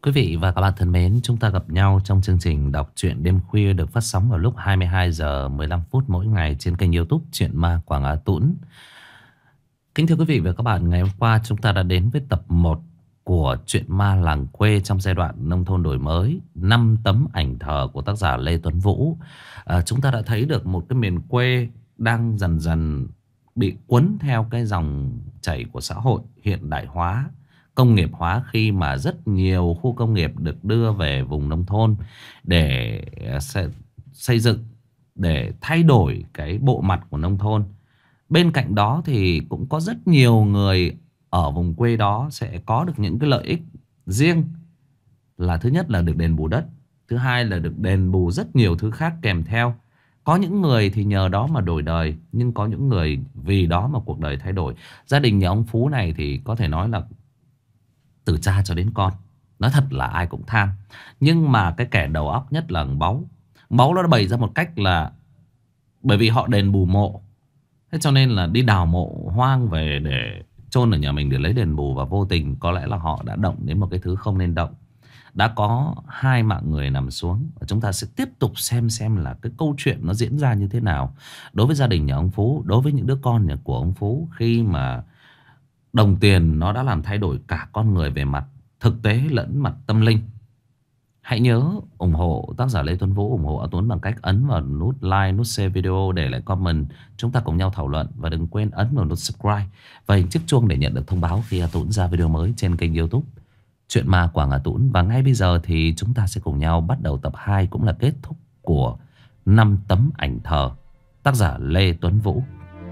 Quý vị và các bạn thân mến, chúng ta gặp nhau trong chương trình đọc truyện đêm khuya được phát sóng vào lúc 22 giờ 15 phút mỗi ngày trên kênh YouTube Truyện Ma Quảng Á Tũng. Kính thưa quý vị và các bạn, ngày hôm qua chúng ta đã đến với tập 1 của truyện ma làng quê trong giai đoạn nông thôn đổi mới, 5 tấm ảnh thờ của tác giả Lê Tuấn Vũ. Chúng ta đã thấy được một cái miền quê đang dần dần bị cuốn theo cái dòng chảy của xã hội hiện đại hóa, công nghiệp hóa, khi mà rất nhiều khu công nghiệp được đưa về vùng nông thôn để xây dựng, để thay đổi cái bộ mặt của nông thôn. Bên cạnh đó thì cũng có rất nhiều người ở vùng quê đó sẽ có được những cái lợi ích riêng, là thứ nhất là được đền bù đất, thứ hai là được đền bù rất nhiều thứ khác kèm theo. Có những người thì nhờ đó mà đổi đời, nhưng có những người vì đó mà cuộc đời thay đổi. Gia đình nhà ông Phú này thì có thể nói là từ cha cho đến con, nói thật là ai cũng tham. Nhưng mà cái kẻ đầu óc nhất là thằng Báu. Báu nó đã bày ra một cách là bởi vì họ đền bù mộ, thế cho nên là đi đào mộ hoang về để chôn ở nhà mình để lấy đền bù. Và vô tình có lẽ là họ đã động đến một cái thứ không nên động. Đã có 2 mạng người nằm xuống. Và chúng ta sẽ tiếp tục xem là cái câu chuyện nó diễn ra như thế nào đối với gia đình nhà ông Phú, đối với những đứa con của ông Phú, khi mà đồng tiền nó đã làm thay đổi cả con người về mặt thực tế lẫn mặt tâm linh. Hãy nhớ ủng hộ tác giả Lê Tuấn Vũ, ủng hộ A Tuấn bằng cách ấn vào nút like, nút share video, để lại comment. Chúng ta cùng nhau thảo luận. Và đừng quên ấn vào nút subscribe và hình chiếc chuông để nhận được thông báo khi A Tuấn ra video mới trên kênh YouTube Truyện Ma Quảng Á Tũng. Và ngay bây giờ thì chúng ta sẽ cùng nhau bắt đầu tập 2, cũng là kết thúc của 5 tấm ảnh thờ, tác giả Lê Tuấn Vũ.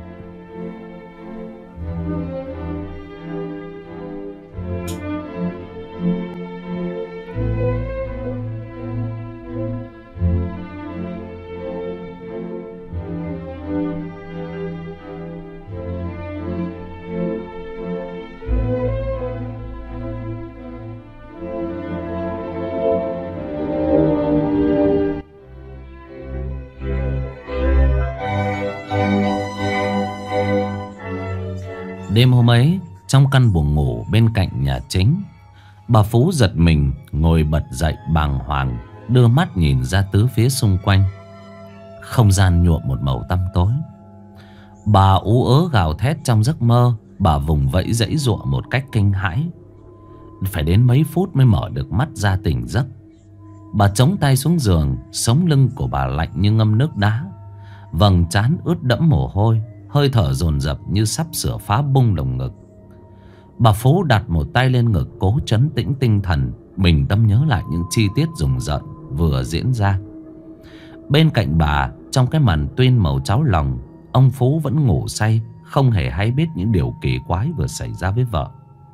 Đêm hôm ấy, trong căn buồng ngủ bên cạnh nhà chính, bà Phú giật mình ngồi bật dậy bàng hoàng, đưa mắt nhìn ra tứ phía xung quanh. Không gian nhuộm một màu tăm tối. Bà ú ớ gào thét trong giấc mơ. Bà vùng vẫy giãy giụa một cách kinh hãi. Phải đến mấy phút mới mở được mắt ra tỉnh giấc. Bà chống tay xuống giường, sống lưng của bà lạnh như ngâm nước đá, vầng trán ướt đẫm mồ hôi, hơi thở dồn dập như sắp sửa phá bung lồng ngực. Bà Phú đặt một tay lên ngực, cố trấn tĩnh tinh thần, bình tâm nhớ lại những chi tiết rùng rợn vừa diễn ra. Bên cạnh bà, trong cái màn tuyên màu cháo lòng, ông Phú vẫn ngủ say, không hề hay biết những điều kỳ quái vừa xảy ra với vợ.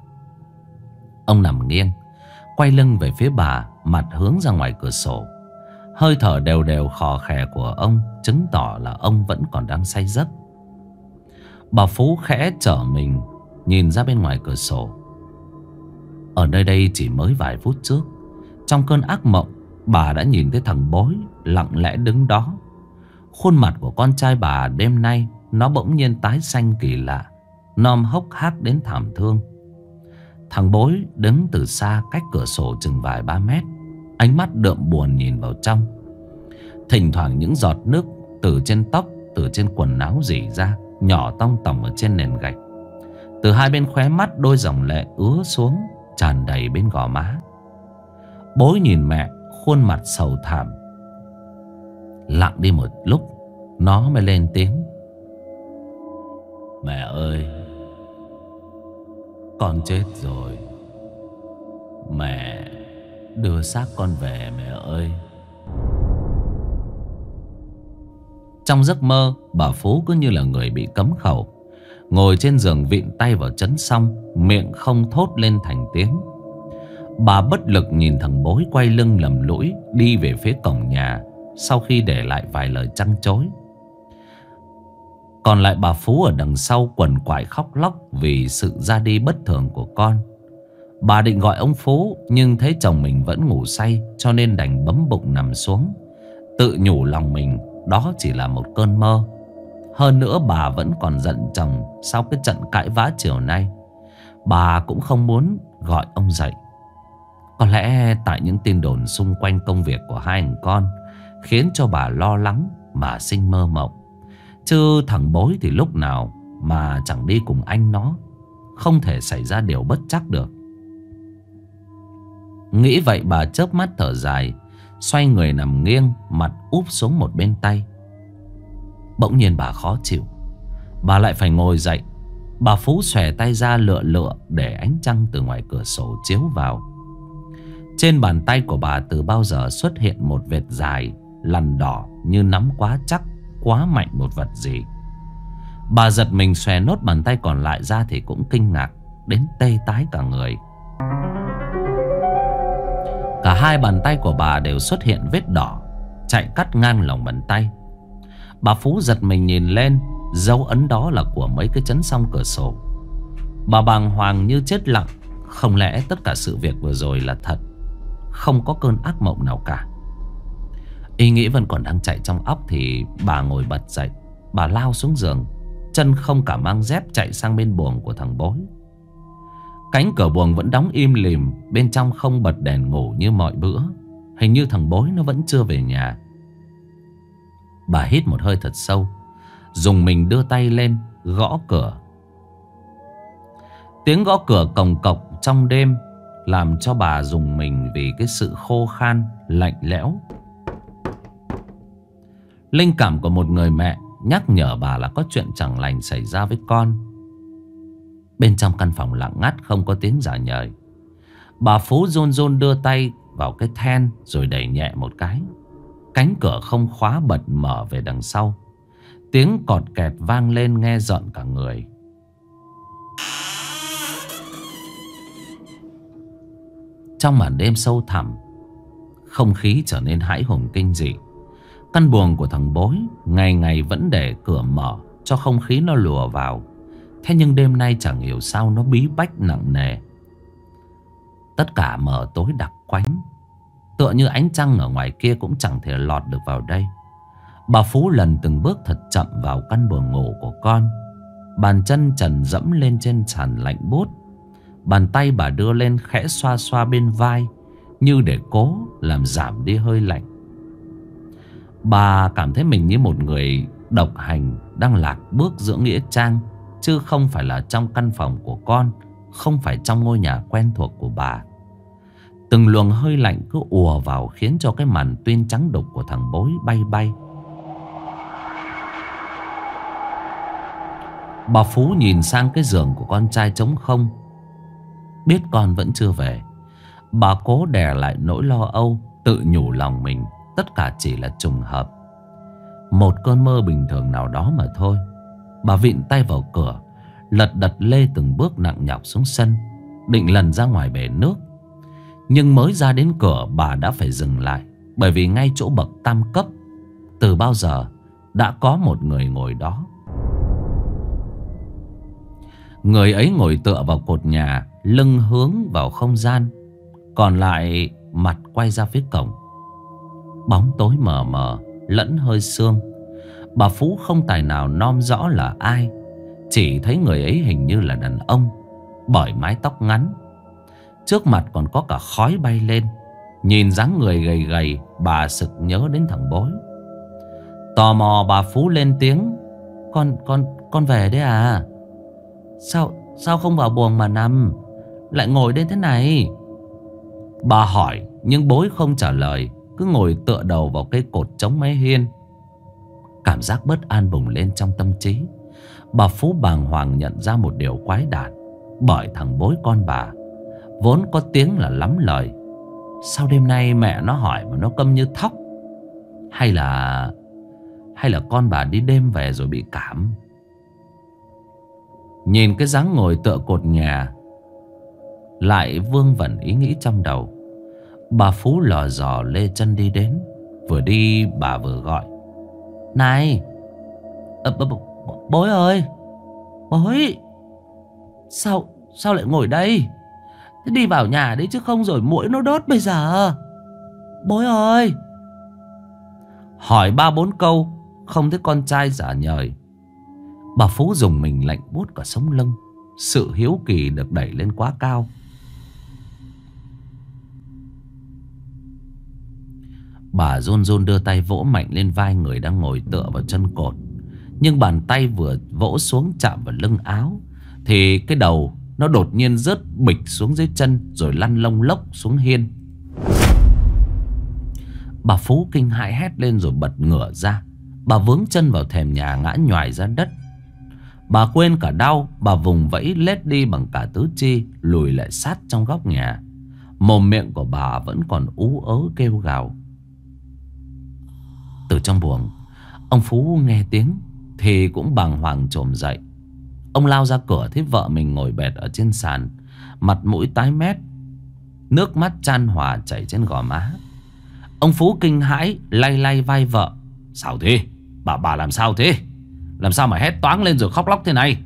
Ông nằm nghiêng, quay lưng về phía bà, mặt hướng ra ngoài cửa sổ. Hơi thở đều đều khò khè của ông chứng tỏ là ông vẫn còn đang say giấc. Bà Phú khẽ trở mình nhìn ra bên ngoài cửa sổ. Ở nơi đây chỉ mới vài phút trước, trong cơn ác mộng, bà đã nhìn thấy thằng Bối lặng lẽ đứng đó. Khuôn mặt của con trai bà đêm nay nó bỗng nhiên tái xanh kỳ lạ, nom hốc hác đến thảm thương. Thằng Bối đứng từ xa cách cửa sổ chừng vài ba mét, ánh mắt đượm buồn nhìn vào trong. Thỉnh thoảng những giọt nước từ trên tóc, từ trên quần áo rỉ ra, nhỏ tong tòng ở trên nền gạch. Từ hai bên khóe mắt, đôi dòng lệ ứa xuống tràn đầy bên gò má. Bối nhìn mẹ, khuôn mặt sầu thảm. Lặng đi một lúc, nó mới lên tiếng: "Mẹ ơi, con chết rồi. Mẹ đưa xác con về mẹ ơi." Trong giấc mơ, bà Phú cứ như là người bị cấm khẩu, ngồi trên giường vịn tay vào trấn song, miệng không thốt lên thành tiếng. Bà bất lực nhìn thằng Bối quay lưng lầm lũi đi về phía cổng nhà, sau khi để lại vài lời trăn trối. Còn lại bà Phú ở đằng sau quằn quại khóc lóc vì sự ra đi bất thường của con. Bà định gọi ông Phú, nhưng thấy chồng mình vẫn ngủ say, cho nên đành bấm bụng nằm xuống, tự nhủ lòng mình đó chỉ là một cơn mơ. Hơn nữa bà vẫn còn giận chồng sau cái trận cãi vã chiều nay. Bà cũng không muốn gọi ông dậy. Có lẽ tại những tin đồn xung quanh công việc của hai anh con khiến cho bà lo lắng mà sinh mơ mộng. Chứ thằng Bối thì lúc nào mà chẳng đi cùng anh nó, không thể xảy ra điều bất trắc được. Nghĩ vậy bà chớp mắt thở dài, xoay người nằm nghiêng, mặt úp xuống một bên tay. Bỗng nhiên bà khó chịu, bà lại phải ngồi dậy. Bà Phú xòe tay ra lựa lựa để ánh trăng từ ngoài cửa sổ chiếu vào. Trên bàn tay của bà từ bao giờ xuất hiện một vệt dài lằn đỏ, như nắm quá chắc, quá mạnh một vật gì. Bà giật mình xòe nốt bàn tay còn lại ra thì cũng kinh ngạc đến tê tái cả người. Cả hai bàn tay của bà đều xuất hiện vết đỏ chạy cắt ngang lòng bàn tay. Bà Phú giật mình nhìn lên, dấu ấn đó là của mấy cái chấn song cửa sổ. Bà bàng hoàng như chết lặng. Không lẽ tất cả sự việc vừa rồi là thật, không có cơn ác mộng nào cả? Ý nghĩ vẫn còn đang chạy trong óc thì bà ngồi bật dậy. Bà lao xuống giường, chân không cả mang dép chạy sang bên buồng của thằng Bối. Cánh cửa buồng vẫn đóng im lìm, bên trong không bật đèn ngủ như mọi bữa. Hình như thằng Bối nó vẫn chưa về nhà. Bà hít một hơi thật sâu, dùng mình đưa tay lên gõ cửa. Tiếng gõ cửa cồng cộc trong đêm làm cho bà rùng mình vì cái sự khô khan, lạnh lẽo. Linh cảm của một người mẹ nhắc nhở bà là có chuyện chẳng lành xảy ra với con. Bên trong căn phòng lặng ngắt, không có tiếng rả nhời. Bà Phú run run đưa tay vào cái then rồi đẩy nhẹ một cái. Cánh cửa không khóa bật mở về đằng sau. Tiếng cọt kẹt vang lên nghe rợn cả người. Trong màn đêm sâu thẳm, không khí trở nên hãi hùng kinh dị. Căn buồng của thằng Bối ngày ngày vẫn để cửa mở cho không khí nó lùa vào. Thế nhưng đêm nay chẳng hiểu sao nó bí bách nặng nề. Tất cả mờ tối đặc quánh, tựa như ánh trăng ở ngoài kia cũng chẳng thể lọt được vào đây. Bà Phú lần từng bước thật chậm vào căn buồng ngủ của con. Bàn chân trần dẫm lên trên sàn lạnh buốt. Bàn tay bà đưa lên khẽ xoa xoa bên vai, như để cố làm giảm đi hơi lạnh. Bà cảm thấy mình như một người độc hành đang lạc bước giữa nghĩa trang, chứ không phải là trong căn phòng của con, không phải trong ngôi nhà quen thuộc của bà. Từng luồng hơi lạnh cứ ùa vào khiến cho cái màn tuyên trắng đục của thằng Bối bay bay. Bà Phú nhìn sang cái giường của con trai trống không. Biết con vẫn chưa về, bà cố đè lại nỗi lo âu, tự nhủ lòng mình tất cả chỉ là trùng hợp, một cơn mơ bình thường nào đó mà thôi. Bà vịn tay vào cửa, lật đật lê từng bước nặng nhọc xuống sân, định lần ra ngoài bể nước. Nhưng mới ra đến cửa bà đã phải dừng lại, bởi vì ngay chỗ bậc tam cấp từ bao giờ đã có một người ngồi đó. Người ấy ngồi tựa vào cột nhà, lưng hướng vào không gian, còn lại mặt quay ra phía cổng. Bóng tối mờ mờ lẫn hơi sương. Bà Phú không tài nào nom rõ là ai, chỉ thấy người ấy hình như là đàn ông, bởi mái tóc ngắn. Trước mặt còn có cả khói bay lên. Nhìn dáng người gầy gầy, bà sực nhớ đến thằng Bối. Tò mò bà Phú lên tiếng: Con về đấy à? Sao không vào buồng mà nằm, lại ngồi đến thế này? Bà hỏi nhưng Bối không trả lời, cứ ngồi tựa đầu vào cây cột chống mái hiên. Cảm giác bất an bùng lên trong tâm trí. Bà Phú bàng hoàng nhận ra một điều quái đản, bởi thằng Bối con bà vốn có tiếng là lắm lời. Sao đêm nay mẹ nó hỏi mà nó câm như thóc? Hay là con bà đi đêm về rồi bị cảm? Nhìn cái dáng ngồi tựa cột nhà, lại vương vẩn ý nghĩ trong đầu. Bà Phú lò dò lê chân đi đến. Vừa đi bà vừa gọi: Này, Bối ơi, Bối, sao lại ngồi đây? Thế đi vào nhà đấy chứ không rồi muỗi nó đốt bây giờ. Bối ơi. Hỏi 3-4 câu không thấy con trai trả lời. Bà Phú dùng mình lạnh buốt cả sống lưng. Sự hiếu kỳ được đẩy lên quá cao. Bà run run đưa tay vỗ mạnh lên vai người đang ngồi tựa vào chân cột. Nhưng bàn tay vừa vỗ xuống chạm vào lưng áo thì cái đầu nó đột nhiên rớt bịch xuống dưới chân, rồi lăn lông lốc xuống hiên. Bà Phú kinh hãi hét lên rồi bật ngửa ra. Bà vướng chân vào thềm nhà, ngã nhoài ra đất. Bà quên cả đau, bà vùng vẫy lết đi bằng cả tứ chi, lùi lại sát trong góc nhà. Mồm miệng của bà vẫn còn ú ớ kêu gào. Từ trong buồng, ông Phú nghe tiếng thì cũng bàng hoàng trồm dậy. Ông lao ra cửa thấy vợ mình ngồi bệt ở trên sàn, mặt mũi tái mét, nước mắt chan hòa chảy trên gò má. Ông Phú kinh hãi lay lay vai vợ. Sao thế? Bà làm sao thế? Làm sao mà hét toáng lên rồi khóc lóc thế này?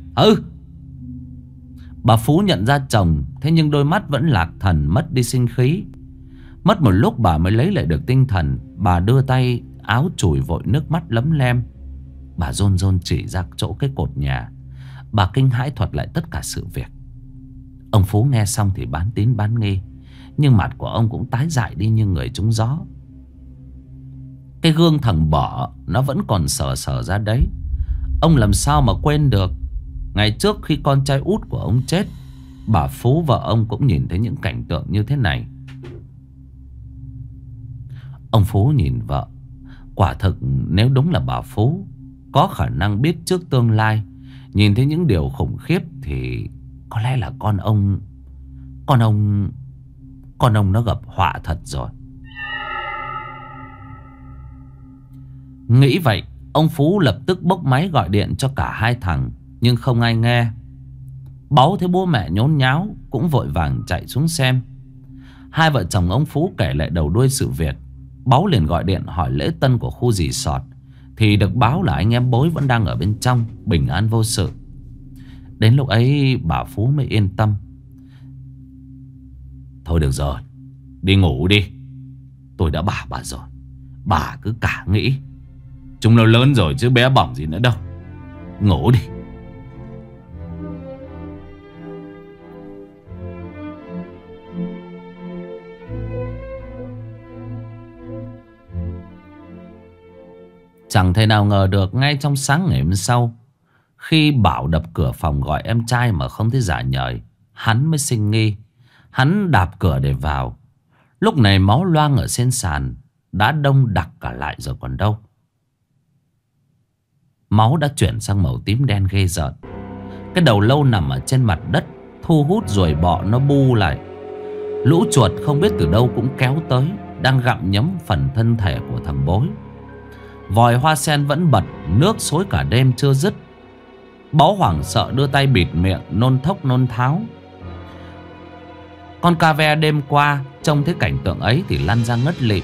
Bà Phú nhận ra chồng, thế nhưng đôi mắt vẫn lạc thần, mất đi sinh khí. Mất một lúc bà mới lấy lại được tinh thần. Bà đưa tay áo chùi vội nước mắt lấm lem. Bà run run chỉ ra chỗ cái cột nhà. Bà kinh hãi thuật lại tất cả sự việc. Ông Phú nghe xong thì bán tín bán nghi, nhưng mặt của ông cũng tái dại đi như người trúng gió. Cái gương thằng Bỏ nó vẫn còn sờ sờ ra đấy. Ông làm sao mà quên được. Ngày trước khi con trai út của ông chết, bà Phú vợ ông cũng nhìn thấy những cảnh tượng như thế này. Ông Phú nhìn vợ. Quả thực nếu đúng là bà Phú có khả năng biết trước tương lai, nhìn thấy những điều khủng khiếp, thì có lẽ là con ông nó gặp họa thật rồi. Nghĩ vậy, ông Phú lập tức bốc máy gọi điện cho cả hai thằng, nhưng không ai nghe. Báu thấy bố mẹ nhốn nháo cũng vội vàng chạy xuống xem. Hai vợ chồng ông Phú kể lại đầu đuôi sự việc. Báu liền gọi điện hỏi lễ tân của khu resort, thì được báo là anh em Bối vẫn đang ở bên trong, bình an vô sự. Đến lúc ấy bà Phú mới yên tâm. Thôi được rồi, đi ngủ đi. Tôi đã bảo bà rồi, bà cứ cả nghĩ. Chúng nó lớn rồi chứ bé bỏng gì nữa đâu. Ngủ đi. Chẳng thể nào ngờ được, ngay trong sáng ngày hôm sau, khi Bảo đập cửa phòng gọi em trai mà không thấy giả nhời, hắn mới sinh nghi. Hắn đạp cửa để vào. Lúc này máu loang ở trên sàn đã đông đặc cả lại rồi còn đâu. Máu đã chuyển sang màu tím đen ghê rợn. Cái đầu lâu nằm ở trên mặt đất, thu hút ruồi bọ nó bu lại. Lũ chuột không biết từ đâu cũng kéo tới, đang gặm nhấm phần thân thể của thằng Bối. Vòi hoa sen vẫn bật, nước xối cả đêm chưa dứt. Báu hoảng sợ đưa tay bịt miệng, nôn thốc nôn tháo. Con cà ve đêm qua trông thấy cảnh tượng ấy thì lăn ra ngất lịm.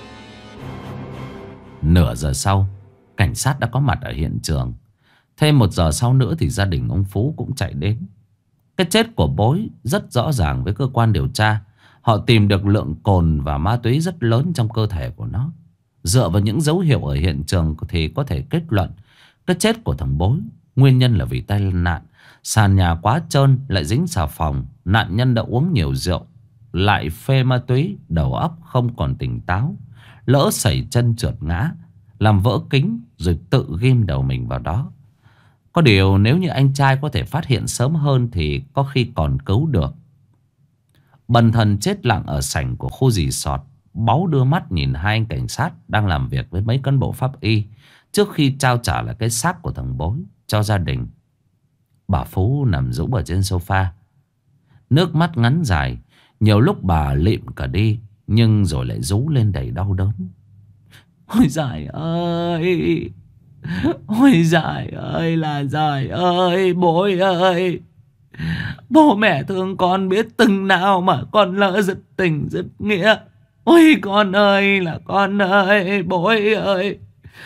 Nửa giờ sau, cảnh sát đã có mặt ở hiện trường. Thêm 1 giờ sau nữa thì gia đình ông Phú cũng chạy đến. Cái chết của Bối rất rõ ràng với cơ quan điều tra. Họ tìm được lượng cồn và ma túy rất lớn trong cơ thể của nó. Dựa vào những dấu hiệu ở hiện trường thì có thể kết luận cái chết của thằng Bối nguyên nhân là vì tai nạn. Sàn nhà quá trơn, lại dính xà phòng. Nạn nhân đã uống nhiều rượu, lại phê ma túy, đầu óc không còn tỉnh táo. Lỡ sẩy chân trượt ngã, làm vỡ kính rồi tự ghim đầu mình vào đó. Có điều nếu như anh trai có thể phát hiện sớm hơn thì có khi còn cứu được. Bần thần chết lặng ở sảnh của khu resort. Báu đưa mắt nhìn hai anh cảnh sát đang làm việc với mấy cán bộ pháp y trước khi trao trả lại cái xác của thằng Bối cho gia đình. Bà Phú nằm rũ ở trên sofa, nước mắt ngắn dài. Nhiều lúc bà lịm cả đi, nhưng rồi lại rú lên đầy đau đớn. Ôi giời ơi, ôi giời ơi là giời ơi, Bối ơi. Bố mẹ thương con biết từng nào mà con lỡ dứt tình dứt nghĩa. Ôi con ơi là con ơi, Bối ơi.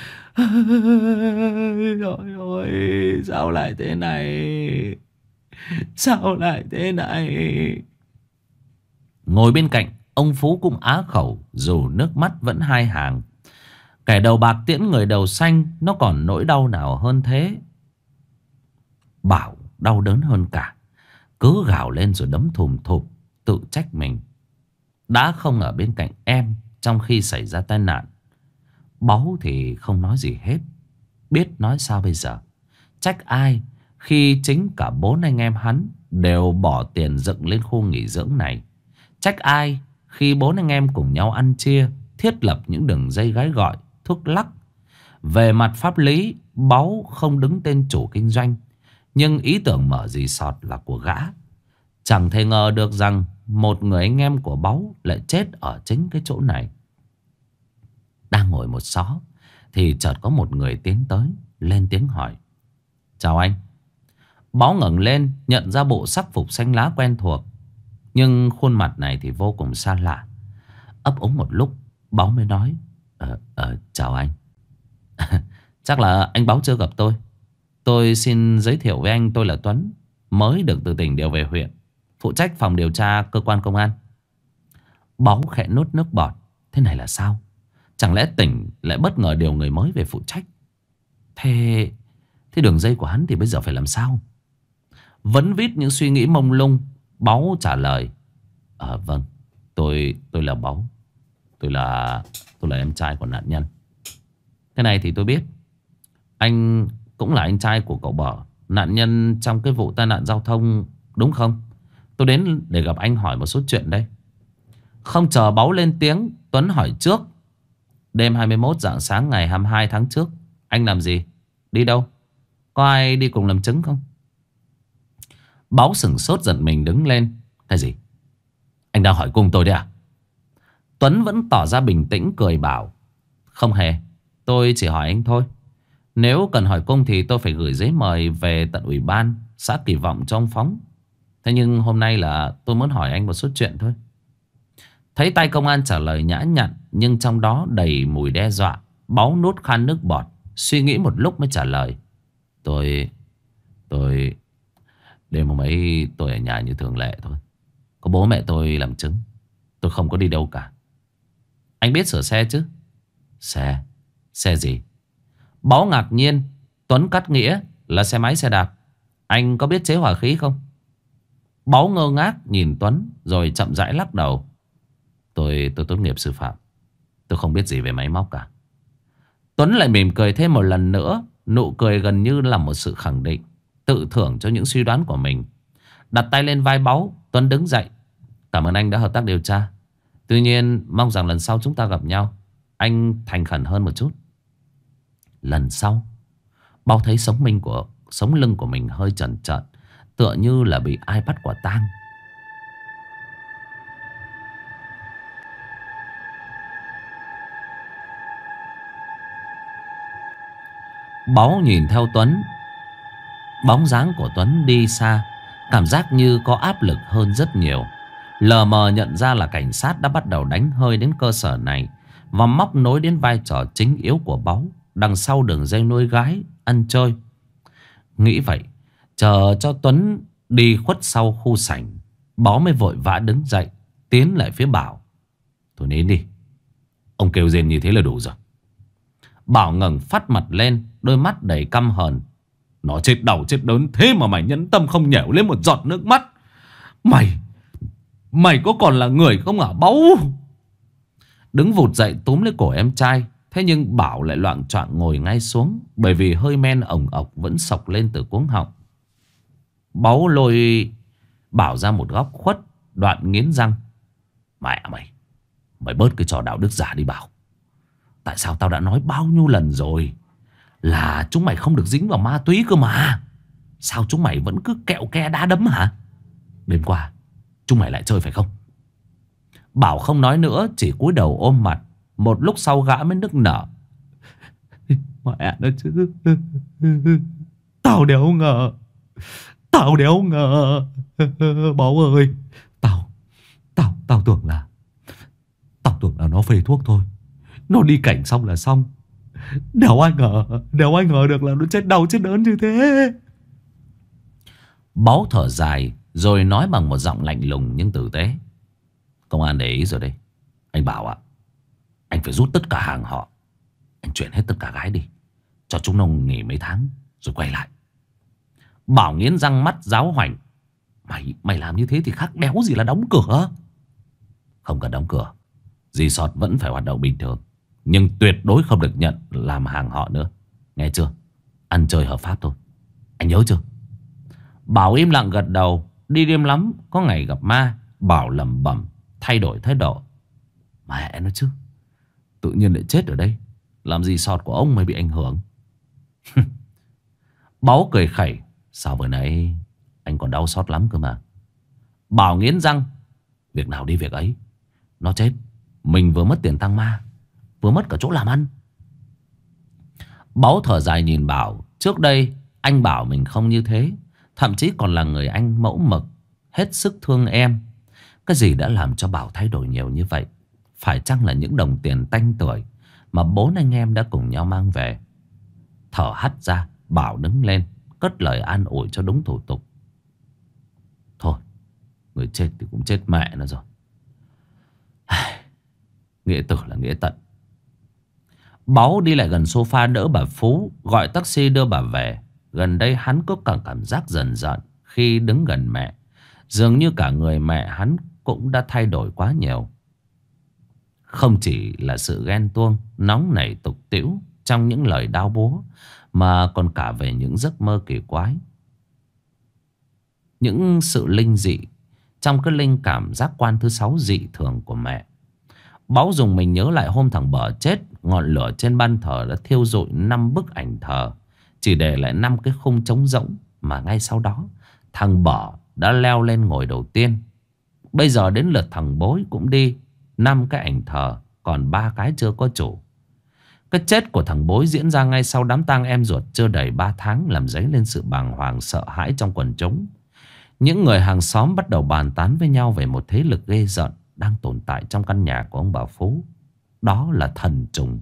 Trời ơi, sao lại thế này? Sao lại thế này? Ngồi bên cạnh, ông Phú cũng á khẩu, dù nước mắt vẫn hai hàng. Kẻ đầu bạc tiễn người đầu xanh, nó còn nỗi đau nào hơn thế? Bảo đau đớn hơn cả, cứ gào lên rồi đấm thùm thụp, tự trách mình đã không ở bên cạnh em trong khi xảy ra tai nạn. Báu thì không nói gì hết. Biết nói sao bây giờ. Trách ai khi chính cả 4 anh em hắn đều bỏ tiền dựng lên khu nghỉ dưỡng này. Trách ai khi 4 anh em cùng nhau ăn chia, thiết lập những đường dây gái gọi, thuốc lắc. Về mặt pháp lý, Báu không đứng tên chủ kinh doanh, nhưng ý tưởng mở resort là của gã. Chẳng thể ngờ được rằng một người anh em của Báu lại chết ở chính cái chỗ này. Đang ngồi một xó thì chợt có một người tiến tới, lên tiếng hỏi: "Chào anh." Báu ngẩng lên, nhận ra bộ sắc phục xanh lá quen thuộc, nhưng khuôn mặt này thì vô cùng xa lạ. Ấp úng một lúc, Báu mới nói: Chào anh." "Chắc là anh Báu chưa gặp tôi. Tôi xin giới thiệu với anh, tôi là Tuấn, mới được từ tỉnh điều về huyện, phụ trách phòng điều tra cơ quan công an." Báu khẽ nuốt nước bọt. Thế này là sao? Chẳng lẽ tỉnh lại bất ngờ điều người mới về phụ trách? Thế đường dây của hắn thì bây giờ phải làm sao? Vẫn vít những suy nghĩ mông lung, Báu trả lời: Vâng, tôi là Báu. Tôi là em trai của nạn nhân. Cái này thì tôi biết. Anh cũng là anh trai của cậu Bở, nạn nhân trong cái vụ tai nạn giao thông, đúng không? Tôi đến để gặp anh hỏi một số chuyện đây. Không chờ Báu lên tiếng, Tuấn hỏi trước: "Đêm 21 rạng sáng ngày 22 tháng trước, anh làm gì? Đi đâu? Có ai đi cùng làm chứng không?" Báu sửng sốt giật mình đứng lên. "Cái gì? Anh đang hỏi cung tôi đấy à?" Tuấn vẫn tỏ ra bình tĩnh cười bảo: "Không hề, tôi chỉ hỏi anh thôi. Nếu cần hỏi cung thì tôi phải gửi giấy mời về tận ủy ban xã Kỳ Vọng cho ông phóng. Thế nhưng hôm nay là tôi muốn hỏi anh một số chuyện thôi." Thấy tay công an trả lời nhã nhặn, nhưng trong đó đầy mùi đe dọa, Báu nuốt khan nước bọt, suy nghĩ một lúc mới trả lời: Tôi đêm hôm ấy tôi ở nhà như thường lệ thôi. Có bố mẹ tôi làm chứng. Tôi không có đi đâu cả." "Anh biết sửa xe chứ?" Xe gì?" Báu ngạc nhiên. Tuấn cắt nghĩa là xe máy xe đạp. "Anh có biết chế hỏa khí không?" Báu ngơ ngác nhìn Tuấn rồi chậm rãi lắc đầu. Tôi tốt nghiệp sư phạm. Tôi không biết gì về máy móc cả." Tuấn lại mỉm cười thêm một lần nữa. Nụ cười gần như là một sự khẳng định, tự thưởng cho những suy đoán của mình. Đặt tay lên vai Báu, Tuấn đứng dậy: "Cảm ơn anh đã hợp tác điều tra. Tuy nhiên mong rằng lần sau chúng ta gặp nhau, anh thành khẩn hơn một chút." Lần sau? Báu thấy sống lưng của mình hơi chần chợt, tựa như là bị ai bắt quả tang. Báu nhìn theo Tuấn. Bóng dáng của Tuấn đi xa, cảm giác như có áp lực hơn rất nhiều. Lờ mờ nhận ra là cảnh sát đã bắt đầu đánh hơi đến cơ sở này và móc nối đến vai trò chính yếu của Báu đằng sau đường dây nuôi gái ăn chơi. Nghĩ vậy, chờ cho Tuấn đi khuất sau khu sảnh, Báu mới vội vã đứng dậy, tiến lại phía Bảo: "Thôi nín đi, ông kêu rên như thế là đủ rồi." Bảo ngẩng phát mặt lên, đôi mắt đầy căm hờn: "Nó chết đau chết đớn thế mà mày nhẫn tâm không nhểu lên một giọt nước mắt. Mày có còn là người không hả Báu?" Đứng vụt dậy túm lấy cổ em trai. Thế nhưng Bảo lại loạng choạng ngồi ngay xuống, bởi vì hơi men ồng ộc vẫn xộc lên từ cuống họng. Báu lôi Bảo ra một góc khuất, đoạn nghiến răng: "Mẹ mày bớt cái trò đạo đức giả đi Bảo. Tại sao tao đã nói bao nhiêu lần rồi là chúng mày không được dính vào ma túy cơ mà. Sao chúng mày vẫn cứ kẹo ke đá đấm hả? Đêm qua chúng mày lại chơi phải không?" Bảo không nói nữa, chỉ cúi đầu ôm mặt. Một lúc sau gã mới nức nở: "Mẹ nó chứ, tao đéo ngờ. Báu ơi, tao tưởng là nó phê thuốc thôi. Nó đi cảnh xong là xong. Đéo ai ngờ được là nó chết đau chết đớn như thế." Báu thở dài rồi nói bằng một giọng lạnh lùng nhưng tử tế: "Công an để ý rồi đây. Anh Bảo ạ, anh phải rút tất cả hàng họ. Anh chuyển hết tất cả gái đi, cho chúng nó nghỉ mấy tháng rồi quay lại." Bảo nghiến răng, mắt giáo hoành: Mày làm như thế thì khác đéo gì là đóng cửa." "Không cần đóng cửa. Resort vẫn phải hoạt động bình thường, nhưng tuyệt đối không được nhận làm hàng họ nữa. Nghe chưa? Ăn chơi hợp pháp thôi. Anh nhớ chưa? Bảo im lặng gật đầu. Đi đêm lắm có ngày gặp ma. Bảo lẩm bẩm thay đổi thái độ. Mẹ nó chứ, tự nhiên lại chết ở đây. Làm gì sọt của ông mày bị ảnh hưởng? Báu cười khẩy. Sao vừa nãy anh còn đau xót lắm cơ mà. Bảo nghiến răng. Việc nào đi việc ấy. Nó chết, mình vừa mất tiền tăng ma, vừa mất cả chỗ làm ăn. Báu thở dài nhìn Bảo. Trước đây anh bảo mình không như thế, thậm chí còn là người anh mẫu mực, hết sức thương em. Cái gì đã làm cho Bảo thay đổi nhiều như vậy? Phải chăng là những đồng tiền tanh tuổi mà bốn anh em đã cùng nhau mang về? Thở hắt ra, Bảo đứng lên, cất lời an ủi cho đúng thủ tục. Thôi, người chết thì cũng chết mẹ nó rồi. Nghĩa tử là nghĩa tận. Báu đi lại gần sofa đỡ bà Phú, gọi taxi đưa bà về. Gần đây hắn có cảm giác dần dần khi đứng gần mẹ. Dường như cả người mẹ hắn cũng đã thay đổi quá nhiều. Không chỉ là sự ghen tuông, nóng nảy tục tĩu trong những lời đao búa, mà còn cả về những giấc mơ kỳ quái. Những sự linh dị trong cái linh cảm giác quan thứ 6 dị thường của mẹ. Báu dùng mình nhớ lại hôm thằng Bờ chết. Ngọn lửa trên ban thờ đã thiêu rụi 5 bức ảnh thờ, chỉ để lại 5 cái khung trống rỗng. Mà ngay sau đó thằng Bờ đã leo lên ngồi đầu tiên. Bây giờ đến lượt thằng Bối cũng đi. 5 cái ảnh thờ, còn 3 cái chưa có chủ. Cái chết của thằng Bối diễn ra ngay sau đám tang em ruột chưa đầy 3 tháng, làm dấy lên sự bàng hoàng sợ hãi trong quần chúng. Những người hàng xóm bắt đầu bàn tán với nhau về một thế lực ghê rợn đang tồn tại trong căn nhà của ông bà Phú. Đó là thần trùng.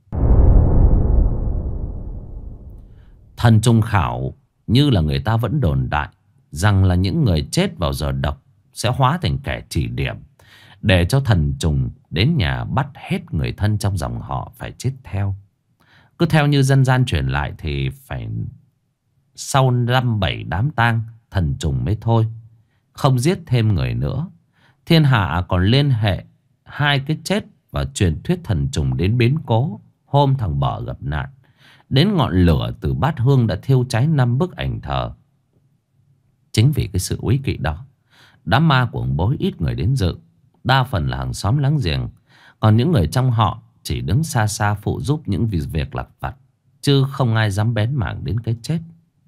Thần trùng khảo, như là người ta vẫn đồn đại, rằng là những người chết vào giờ độc sẽ hóa thành kẻ chỉ điểm, để cho thần trùng đến nhà bắt hết người thân trong dòng họ phải chết theo. Cứ theo như dân gian truyền lại thì phải sau 5-7 đám tang thần trùng mới thôi, không giết thêm người nữa. Thiên hạ còn liên hệ hai cái chết và truyền thuyết thần trùng đến biến cố hôm thằng Bờ gặp nạn. Đến ngọn lửa từ bát hương đã thiêu cháy 5 bức ảnh thờ. Chính vì cái sự úy kỵ đó, đám ma của ông Bối ít người đến dự. Đa phần là hàng xóm láng giềng, còn những người trong họ chỉ đứng xa xa phụ giúp những việc lặt vặt, chứ không ai dám bén mảng đến cái chết.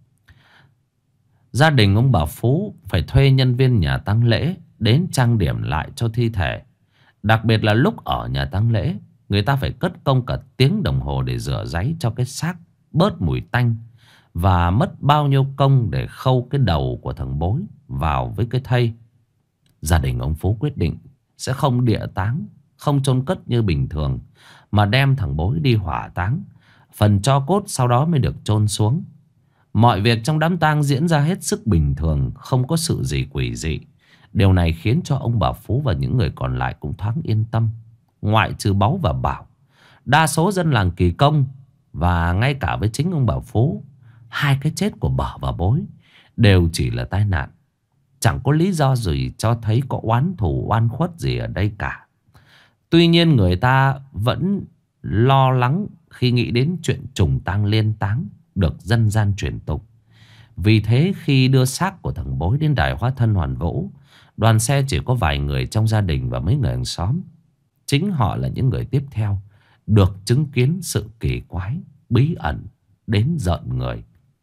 Gia đình ông bà Phú phải thuê nhân viên nhà tang lễ đến trang điểm lại cho thi thể. Đặc biệt là lúc ở nhà tang lễ, người ta phải cất công cả tiếng đồng hồ để rửa ráy cho cái xác bớt mùi tanh. Và mất bao nhiêu công để khâu cái đầu của thằng Bối vào với cái thây. Gia đình ông Phú quyết định sẽ không địa táng, không chôn cất như bình thường, mà đem thằng Bối đi hỏa táng. Phần tro cốt sau đó mới được chôn xuống. Mọi việc trong đám tang diễn ra hết sức bình thường, không có sự gì quỷ dị. Điều này khiến cho ông bà Phú và những người còn lại cũng thoáng yên tâm. Ngoại trừ Báu và Bảo, đa số dân làng Kỳ Công và ngay cả với chính ông bà Phú, hai cái chết của Bờ và Bối đều chỉ là tai nạn. Chẳng có lý do gì cho thấy có oán thù oan khuất gì ở đây cả. Tuy nhiên người ta vẫn lo lắng khi nghĩ đến chuyện trùng tang liên táng được dân gian truyền tục. Vì thế khi đưa xác của thằng Bối đến đài hóa thân Hoàn Vũ, đoàn xe chỉ có vài người trong gia đình và mấy người hàng xóm. Chính họ là những người tiếp theo được chứng kiến sự kỳ quái, bí ẩn đến rợn người.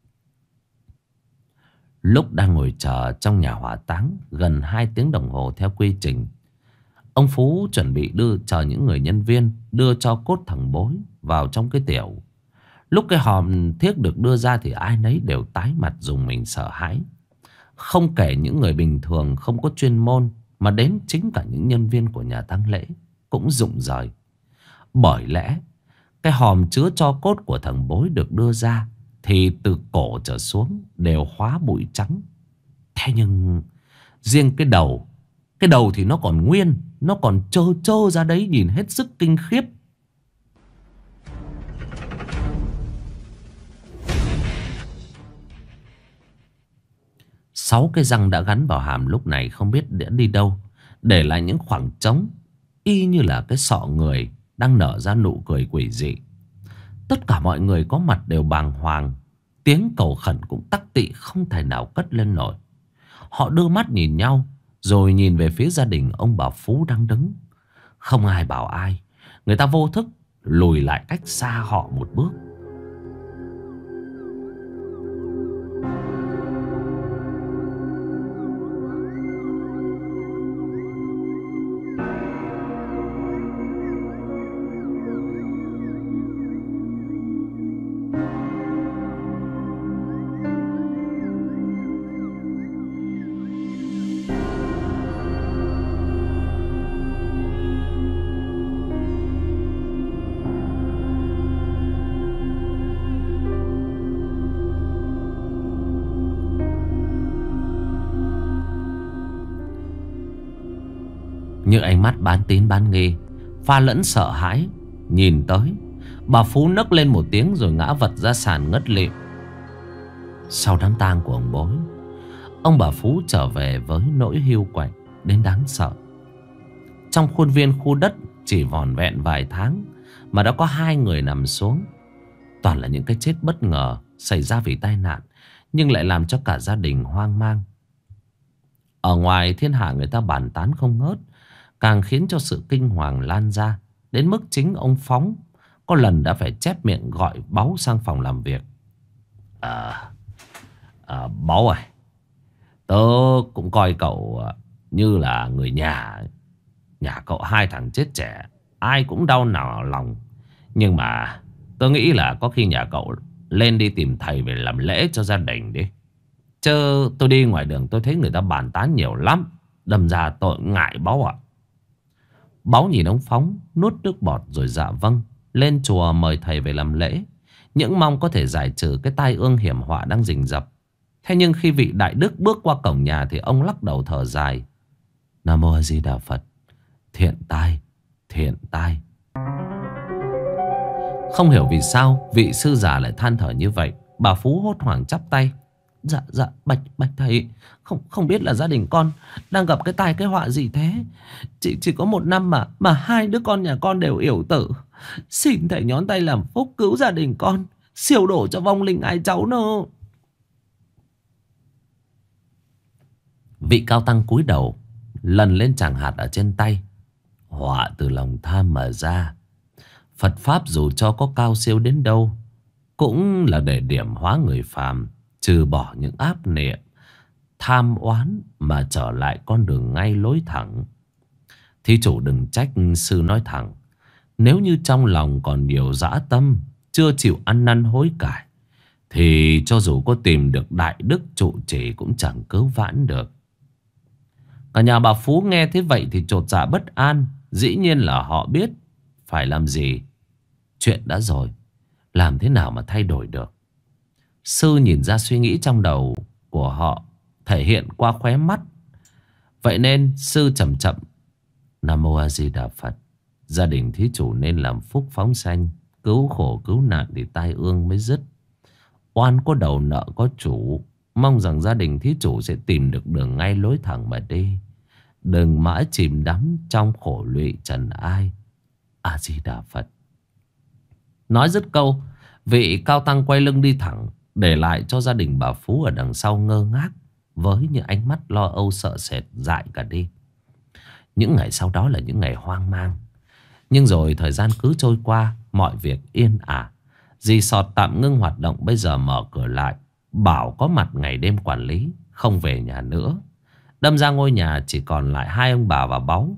Lúc đang ngồi chờ trong nhà hỏa táng gần 2 tiếng đồng hồ theo quy trình, ông Phú chuẩn bị chờ những người nhân viên đưa cho cốt thằng Bối vào trong cái tiểu. Lúc cái hòm thiếc được đưa ra thì ai nấy đều tái mặt rùng mình sợ hãi. Không kể những người bình thường không có chuyên môn, mà đến chính cả những nhân viên của nhà tang lễ cũng rụng rời. Bởi lẽ cái hòm chứa tro cốt của thằng Bối được đưa ra thì từ cổ trở xuống đều hóa bụi trắng. Thế nhưng riêng cái đầu thì nó còn nguyên, nó còn trơ trơ ra đấy, nhìn hết sức kinh khiếp. Sáu cái răng đã gắn vào hàm lúc này không biết đã đi đâu, để lại những khoảng trống y như là cái sọ người đang nở ra nụ cười quỷ dị. Tất cả mọi người có mặt đều bàng hoàng. Tiếng cầu khẩn cũng tắc tị không thể nào cất lên nổi. Họ đưa mắt nhìn nhau, rồi nhìn về phía gia đình ông bà Phú đang đứng. Không ai bảo ai. Người ta vô thức lùi lại cách xa họ một bước. Như ánh mắt bán tín bán nghi, pha lẫn sợ hãi nhìn tới, bà Phú nấc lên một tiếng rồi ngã vật ra sàn ngất lịm. Sau đám tang của ông bối, ông bà Phú trở về với nỗi hiu quạnh đến đáng sợ. Trong khuôn viên khu đất chỉ vỏn vẹn vài tháng mà đã có 2 người nằm xuống. Toàn là những cái chết bất ngờ xảy ra vì tai nạn, nhưng lại làm cho cả gia đình hoang mang. Ở ngoài thiên hạ người ta bàn tán không ngớt, càng khiến cho sự kinh hoàng lan ra. Đến mức chính ông Phóng có lần đã phải chép miệng gọi Báu sang phòng làm việc. Báu ơi, tớ cũng coi cậu như là người nhà. Nhà cậu 2 thằng chết trẻ, ai cũng đau nào lòng. Nhưng mà tớ nghĩ là có khi nhà cậu lên đi tìm thầy về làm lễ cho gia đình đi. Chứ tôi đi ngoài đường tôi thấy người ta bàn tán nhiều lắm. Đâm ra tôi ngại Báu ạ. Báu nhìn ông Phóng nuốt nước bọt rồi dạ vâng. Lên chùa mời thầy về làm lễ, những mong có thể giải trừ cái tai ương hiểm họa đang rình rập. Thế nhưng khi vị đại đức bước qua cổng nhà thì ông lắc đầu thở dài. Nam Mô A Di Đà Phật. Thiện tai, thiện tai. Không hiểu vì sao vị sư già lại than thở như vậy. Bà Phú hốt hoảng chắp tay. Dạ bạch thầy, không biết là gia đình con đang gặp cái tai cái họa gì thế. Chỉ có 1 năm mà 2 đứa con nhà con đều yểu tử. Xin thầy nhón tay làm phúc cứu gia đình con, siêu độ cho vong linh ai cháu nô. Vị cao tăng cúi đầu lần lên tràng hạt ở trên tay. Họa từ lòng tham mà ra. Phật pháp dù cho có cao siêu đến đâu cũng là để điểm hóa người phàm, trừ bỏ những áp niệm tham oán mà trở lại con đường ngay lối thẳng. Thí chủ đừng trách sư nói thẳng. Nếu như trong lòng còn nhiều dã tâm, chưa chịu ăn năn hối cải, thì cho dù có tìm được đại đức trụ trì cũng chẳng cứu vãn được. Cả nhà bà Phú nghe thế vậy thì chột dạ bất an. Dĩ nhiên là họ biết phải làm gì. Chuyện đã rồi, làm thế nào mà thay đổi được. Sư nhìn ra suy nghĩ trong đầu của họ thể hiện qua khóe mắt. Vậy nên sư chậm chậm. Nam Mô A Di Đà Phật. Gia đình thí chủ nên làm phúc phóng sanh, cứu khổ cứu nạn thì tai ương mới dứt. Oan có đầu nợ có chủ. Mong rằng gia đình thí chủ sẽ tìm được đường ngay lối thẳng mà đi. Đừng mãi chìm đắm trong khổ lụy trần ai. A Di Đà Phật. Nói dứt câu, vị cao tăng quay lưng đi thẳng, để lại cho gia đình bà Phú ở đằng sau ngơ ngác với những ánh mắt lo âu sợ sệt dại cả đi. Những ngày sau đó là những ngày hoang mang. Nhưng rồi thời gian cứ trôi qua, mọi việc yên ả. Resort tạm ngưng hoạt động, bây giờ mở cửa lại. Bảo có mặt ngày đêm quản lý, không về nhà nữa. Đâm ra ngôi nhà chỉ còn lại 2 ông bà và Báu.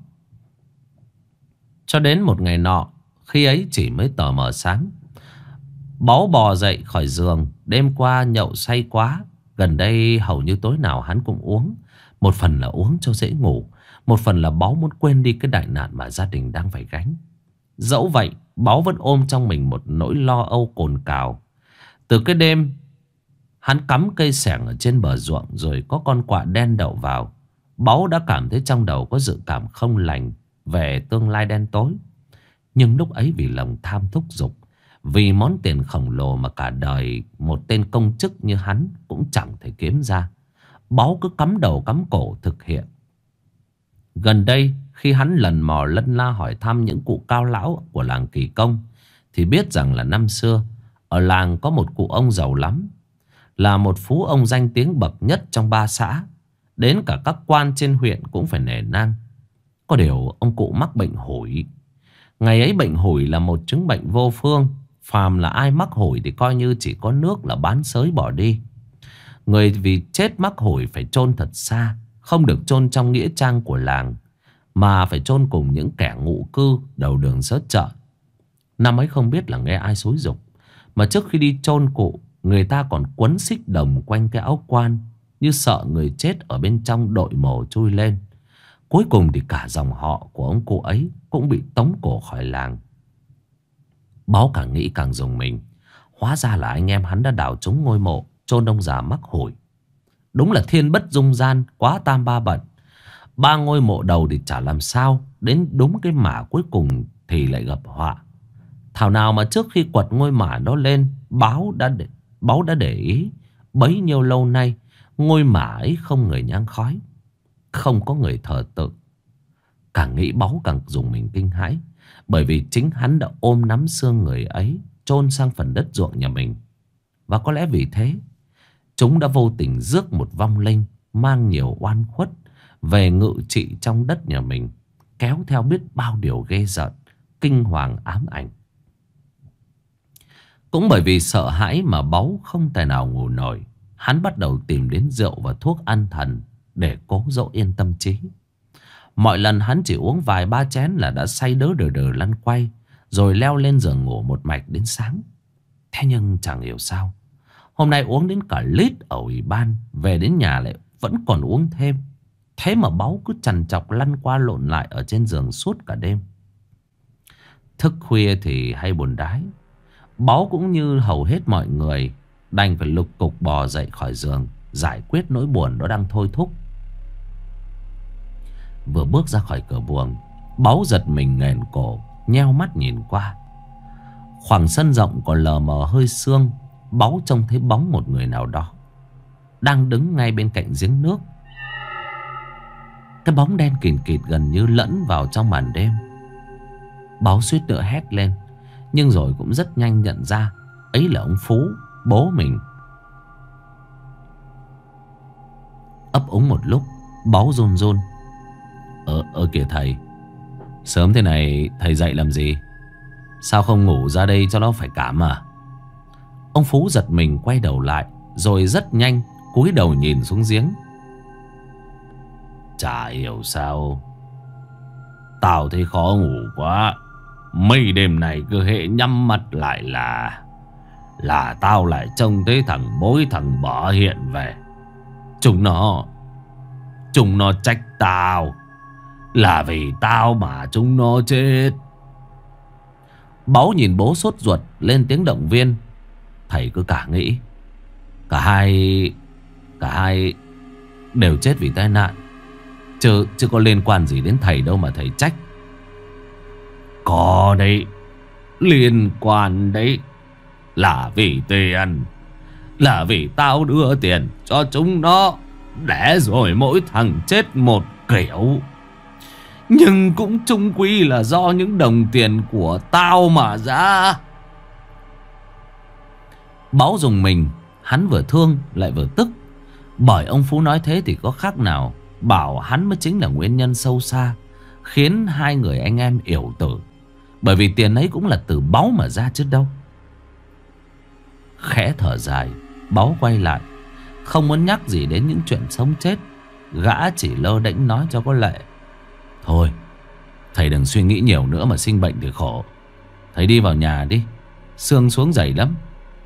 Cho đến một ngày nọ, khi ấy chỉ mới tờ mờ sáng, Báu bò dậy khỏi giường. Đêm qua nhậu say quá. Gần đây hầu như tối nào hắn cũng uống. Một phần là uống cho dễ ngủ, một phần là Báu muốn quên đi cái đại nạn mà gia đình đang phải gánh. Dẫu vậy, Báu vẫn ôm trong mình một nỗi lo âu cồn cào. Từ cái đêm hắn cắm cây xẻng ở trên bờ ruộng rồi có con quạ đen đậu vào, Báu đã cảm thấy trong đầu có dự cảm không lành về tương lai đen tối. Nhưng lúc ấy vì lòng tham thúc giục, vì món tiền khổng lồ mà cả đời một tên công chức như hắn cũng chẳng thể kiếm ra, Báu cứ cắm đầu cắm cổ thực hiện. Gần đây khi hắn lần mò lân la hỏi thăm những cụ cao lão của làng Kỳ Công, thì biết rằng là năm xưa ở làng có một cụ ông giàu lắm, là một phú ông danh tiếng bậc nhất trong 3 xã. Đến cả các quan trên huyện cũng phải nể nang. Có điều ông cụ mắc bệnh hủi. Ngày ấy bệnh hủi là một chứng bệnh vô phương. Phàm là ai mắc hủi thì coi như chỉ có nước là bán xới bỏ đi. Người vì chết mắc hủi phải chôn thật xa, không được chôn trong nghĩa trang của làng, mà phải chôn cùng những kẻ ngụ cư đầu đường xó chợ. Năm ấy không biết là nghe ai xúi giục, mà trước khi đi chôn cụ, người ta còn quấn xích đồng quanh cái áo quan, như sợ người chết ở bên trong đội mồ chui lên. Cuối cùng thì cả dòng họ của ông cụ ấy cũng bị tống cổ khỏi làng. Báo càng nghĩ càng rùng mình. Hóa ra là anh em hắn đã đào trúng ngôi mộ chôn ông già mắc hủi. Đúng là thiên bất dung gian, quá tam ba bận. 3 ngôi mộ đầu thì chả làm sao, đến đúng cái mả cuối cùng thì lại gặp họa. Thảo nào mà trước khi quật ngôi mả đó lên, Báo đã để ý bấy nhiêu lâu nay ngôi mả ấy không người nhang khói, không có người thờ tự. Càng nghĩ Báu càng dùng mình kinh hãi, bởi vì chính hắn đã ôm nắm xương người ấy chôn sang phần đất ruộng nhà mình. Và có lẽ vì thế chúng đã vô tình rước một vong linh mang nhiều oan khuất về ngự trị trong đất nhà mình, kéo theo biết bao điều ghê rợn, kinh hoàng ám ảnh. Cũng bởi vì sợ hãi mà Báu không thể nào ngủ nổi. Hắn bắt đầu tìm đến rượu và thuốc an thần để cố dỗ yên tâm trí. Mọi lần hắn chỉ uống vài 3 chén là đã say đớ đờ đờ lăn quay, rồi leo lên giường ngủ một mạch đến sáng. Thế nhưng chẳng hiểu sao, hôm nay uống đến cả lít ở ủy ban, về đến nhà lại vẫn còn uống thêm. Thế mà Báu cứ trằn trọc lăn qua lộn lại ở trên giường suốt cả đêm. Thức khuya thì hay buồn đái, Báu cũng như hầu hết mọi người đành phải lục cục bò dậy khỏi giường, giải quyết nỗi buồn đó đang thôi thúc. Vừa bước ra khỏi cửa buồng, Báu giật mình nghển cổ, nheo mắt nhìn qua. Khoảng sân rộng còn lờ mờ hơi sương. Báu trông thấy bóng một người nào đó đang đứng ngay bên cạnh giếng nước. Cái bóng đen kìn kịt gần như lẫn vào trong màn đêm. Báu suýt nữa hét lên, nhưng rồi cũng rất nhanh nhận ra ấy là ông Phú, bố mình. Ấp úng một lúc, Báu run run. Kìa thầy, sớm thế này thầy dậy làm gì? Sao không ngủ ra đây cho nó phải cảm à? Ông Phú giật mình quay đầu lại, rồi rất nhanh cúi đầu nhìn xuống giếng. Chả hiểu sao tao thấy khó ngủ quá. Mấy đêm này cứ hệ nhắm mắt lại là tao lại trông thấy thằng Bối thằng Bỏ hiện về. Chúng nó trách tao, là vì tao mà chúng nó chết. Báu nhìn bố sốt ruột lên tiếng động viên. Thầy cứ cả nghĩ Cả hai đều chết vì tai nạn, chứ có liên quan gì đến thầy đâu mà thầy trách. Có đấy, liên quan đấy. Là vì tiền, là vì tao đưa tiền cho chúng nó, để rồi mỗi thằng chết một kiểu. Nhưng cũng chung quy là do những đồng tiền của tao mà ra. Báu dùng mình, hắn vừa thương lại vừa tức. Bởi ông Phú nói thế thì có khác nào bảo hắn mới chính là nguyên nhân sâu xa khiến hai người anh em yểu tử. Bởi vì tiền ấy cũng là từ Báu mà ra chứ đâu. Khẽ thở dài, Báu quay lại, không muốn nhắc gì đến những chuyện sống chết. Gã chỉ lơ đễnh nói cho có lệ. Thôi, thầy đừng suy nghĩ nhiều nữa mà sinh bệnh thì khổ. Thầy đi vào nhà đi, sương xuống dày lắm.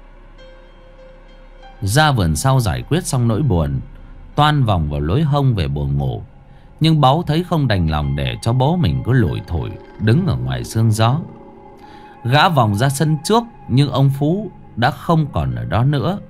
Ra vườn sau giải quyết xong nỗi buồn, toan vòng vào lối hông về buồng ngủ. Nhưng Báu thấy không đành lòng để cho bố mình cứ lủi thủi đứng ở ngoài sương gió. Gã vòng ra sân trước, nhưng ông Phú đã không còn ở đó nữa.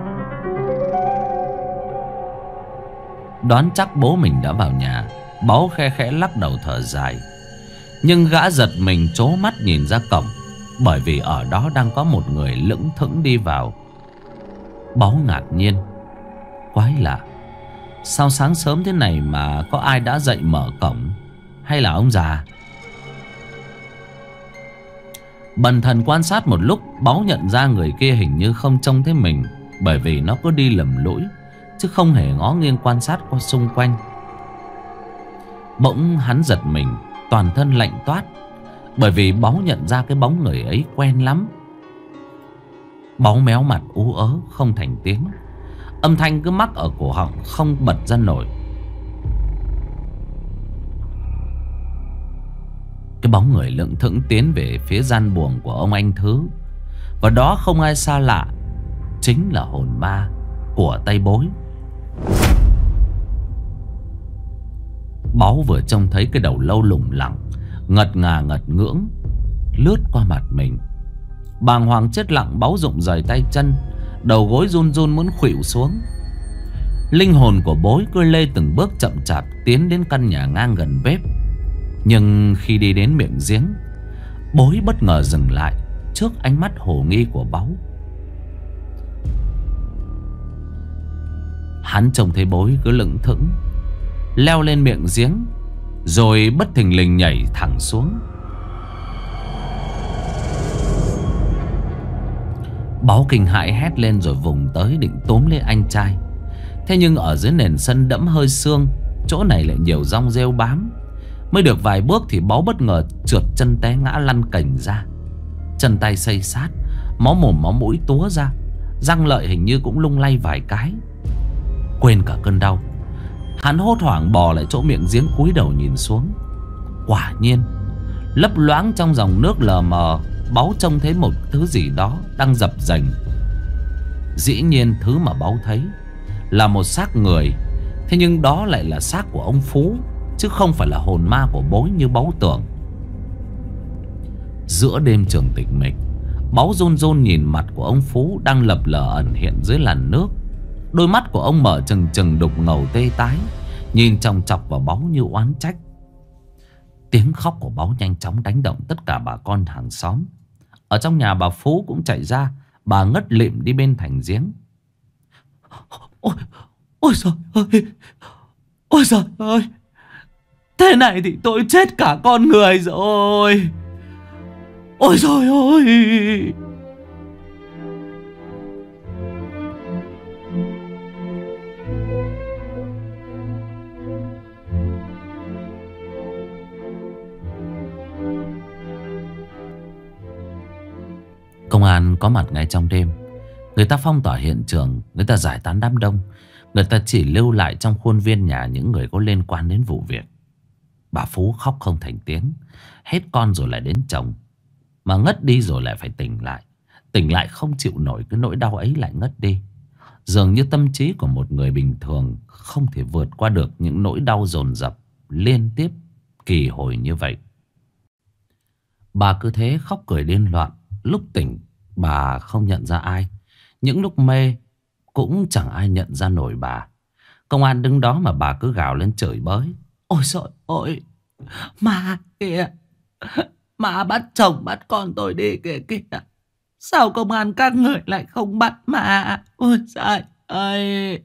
Đoán chắc bố mình đã vào nhà, Báu khe khẽ lắc đầu thở dài. Nhưng gã giật mình trố mắt nhìn ra cổng, bởi vì ở đó đang có một người lững thững đi vào. Báu ngạc nhiên. Quái lạ, sao sáng sớm thế này mà có ai đã dậy mở cổng? hay là ông già? Bần thần quan sát một lúc, Báu nhận ra người kia hình như không trông thấy mình, bởi vì nó cứ đi lầm lũi chứ không hề ngó nghiêng quan sát qua xung quanh. Bỗng hắn giật mình, toàn thân lạnh toát, bởi vì Báu nhận ra cái bóng người ấy quen lắm. Báu méo mặt ú ớ không thành tiếng, âm thanh cứ mắc ở cổ họng không bật ra nổi. Cái bóng người lững thững tiến về phía gian buồng của ông anh Thứ, và đó không ai xa lạ, chính là hồn ma của Tây Bối. Báu vừa trông thấy cái đầu lâu lủng lẳng, ngật ngà ngật ngưỡng lướt qua mặt mình. Bàng hoàng chết lặng, Báu rụng rời tay chân, đầu gối run run muốn khuỵu xuống. Linh hồn của Bối cứ lê từng bước chậm chạp tiến đến căn nhà ngang gần bếp. Nhưng khi đi đến miệng giếng, Bối bất ngờ dừng lại trước ánh mắt hồ nghi của Báu. Hắn trông thấy Bối cứ lững thững leo lên miệng giếng, rồi bất thình lình nhảy thẳng xuống. Báu kinh hãi hét lên rồi vùng tới định túm lấy anh trai. Thế nhưng ở dưới nền sân đẫm hơi sương, chỗ này lại nhiều dong rêu bám. Mới được vài bước thì Báu bất ngờ trượt chân té ngã lăn cành ra. Chân tay xây sát, máu mồm máu mũi túa ra, răng lợi hình như cũng lung lay vài cái. Quên cả cơn đau, hắn hốt hoảng bò lại chỗ miệng giếng, cúi đầu nhìn xuống. Quả nhiên, lấp loáng trong dòng nước lờ mờ, Báu trông thấy một thứ gì đó đang dập dềnh. Dĩ nhiên thứ mà Báu thấy là một xác người. Thế nhưng đó lại là xác của ông Phú, chứ không phải là hồn ma của Bối như Báu tưởng. Giữa đêm trường tịch mịch, Báu run run nhìn mặt của ông Phú đang lập lờ ẩn hiện dưới làn nước. Đôi mắt của ông mở trừng trừng đục ngầu tê tái, nhìn chòng chọc vào Báu như oán trách. Tiếng khóc của Báu nhanh chóng đánh động tất cả bà con hàng xóm. Ở trong nhà bà Phú cũng chạy ra, bà ngất lịm đi bên thành giếng. Ôi, ôi trời ơi, ôi trời ơi, thế này thì tôi chết cả con người rồi. Ôi trời ơi. Công an có mặt ngay trong đêm. Người ta phong tỏa hiện trường, người ta giải tán đám đông, người ta chỉ lưu lại trong khuôn viên nhà những người có liên quan đến vụ việc. Bà Phú khóc không thành tiếng, hết con rồi lại đến chồng, mà ngất đi rồi lại phải tỉnh lại. Tỉnh lại không chịu nổi cái nỗi đau ấy lại ngất đi. Dường như tâm trí của một người bình thường không thể vượt qua được những nỗi đau dồn dập liên tiếp kỳ hồi như vậy. Bà cứ thế khóc cười điên loạn. Lúc tỉnh bà không nhận ra ai, những lúc mê cũng chẳng ai nhận ra nổi bà. Công an đứng đó mà bà cứ gào lên chửi bới. Ôi trời ơi, ma kìa, ma bắt chồng bắt con tôi đi kìa kìa. Sao công an các người lại không bắt ma? Ôi trời ơi,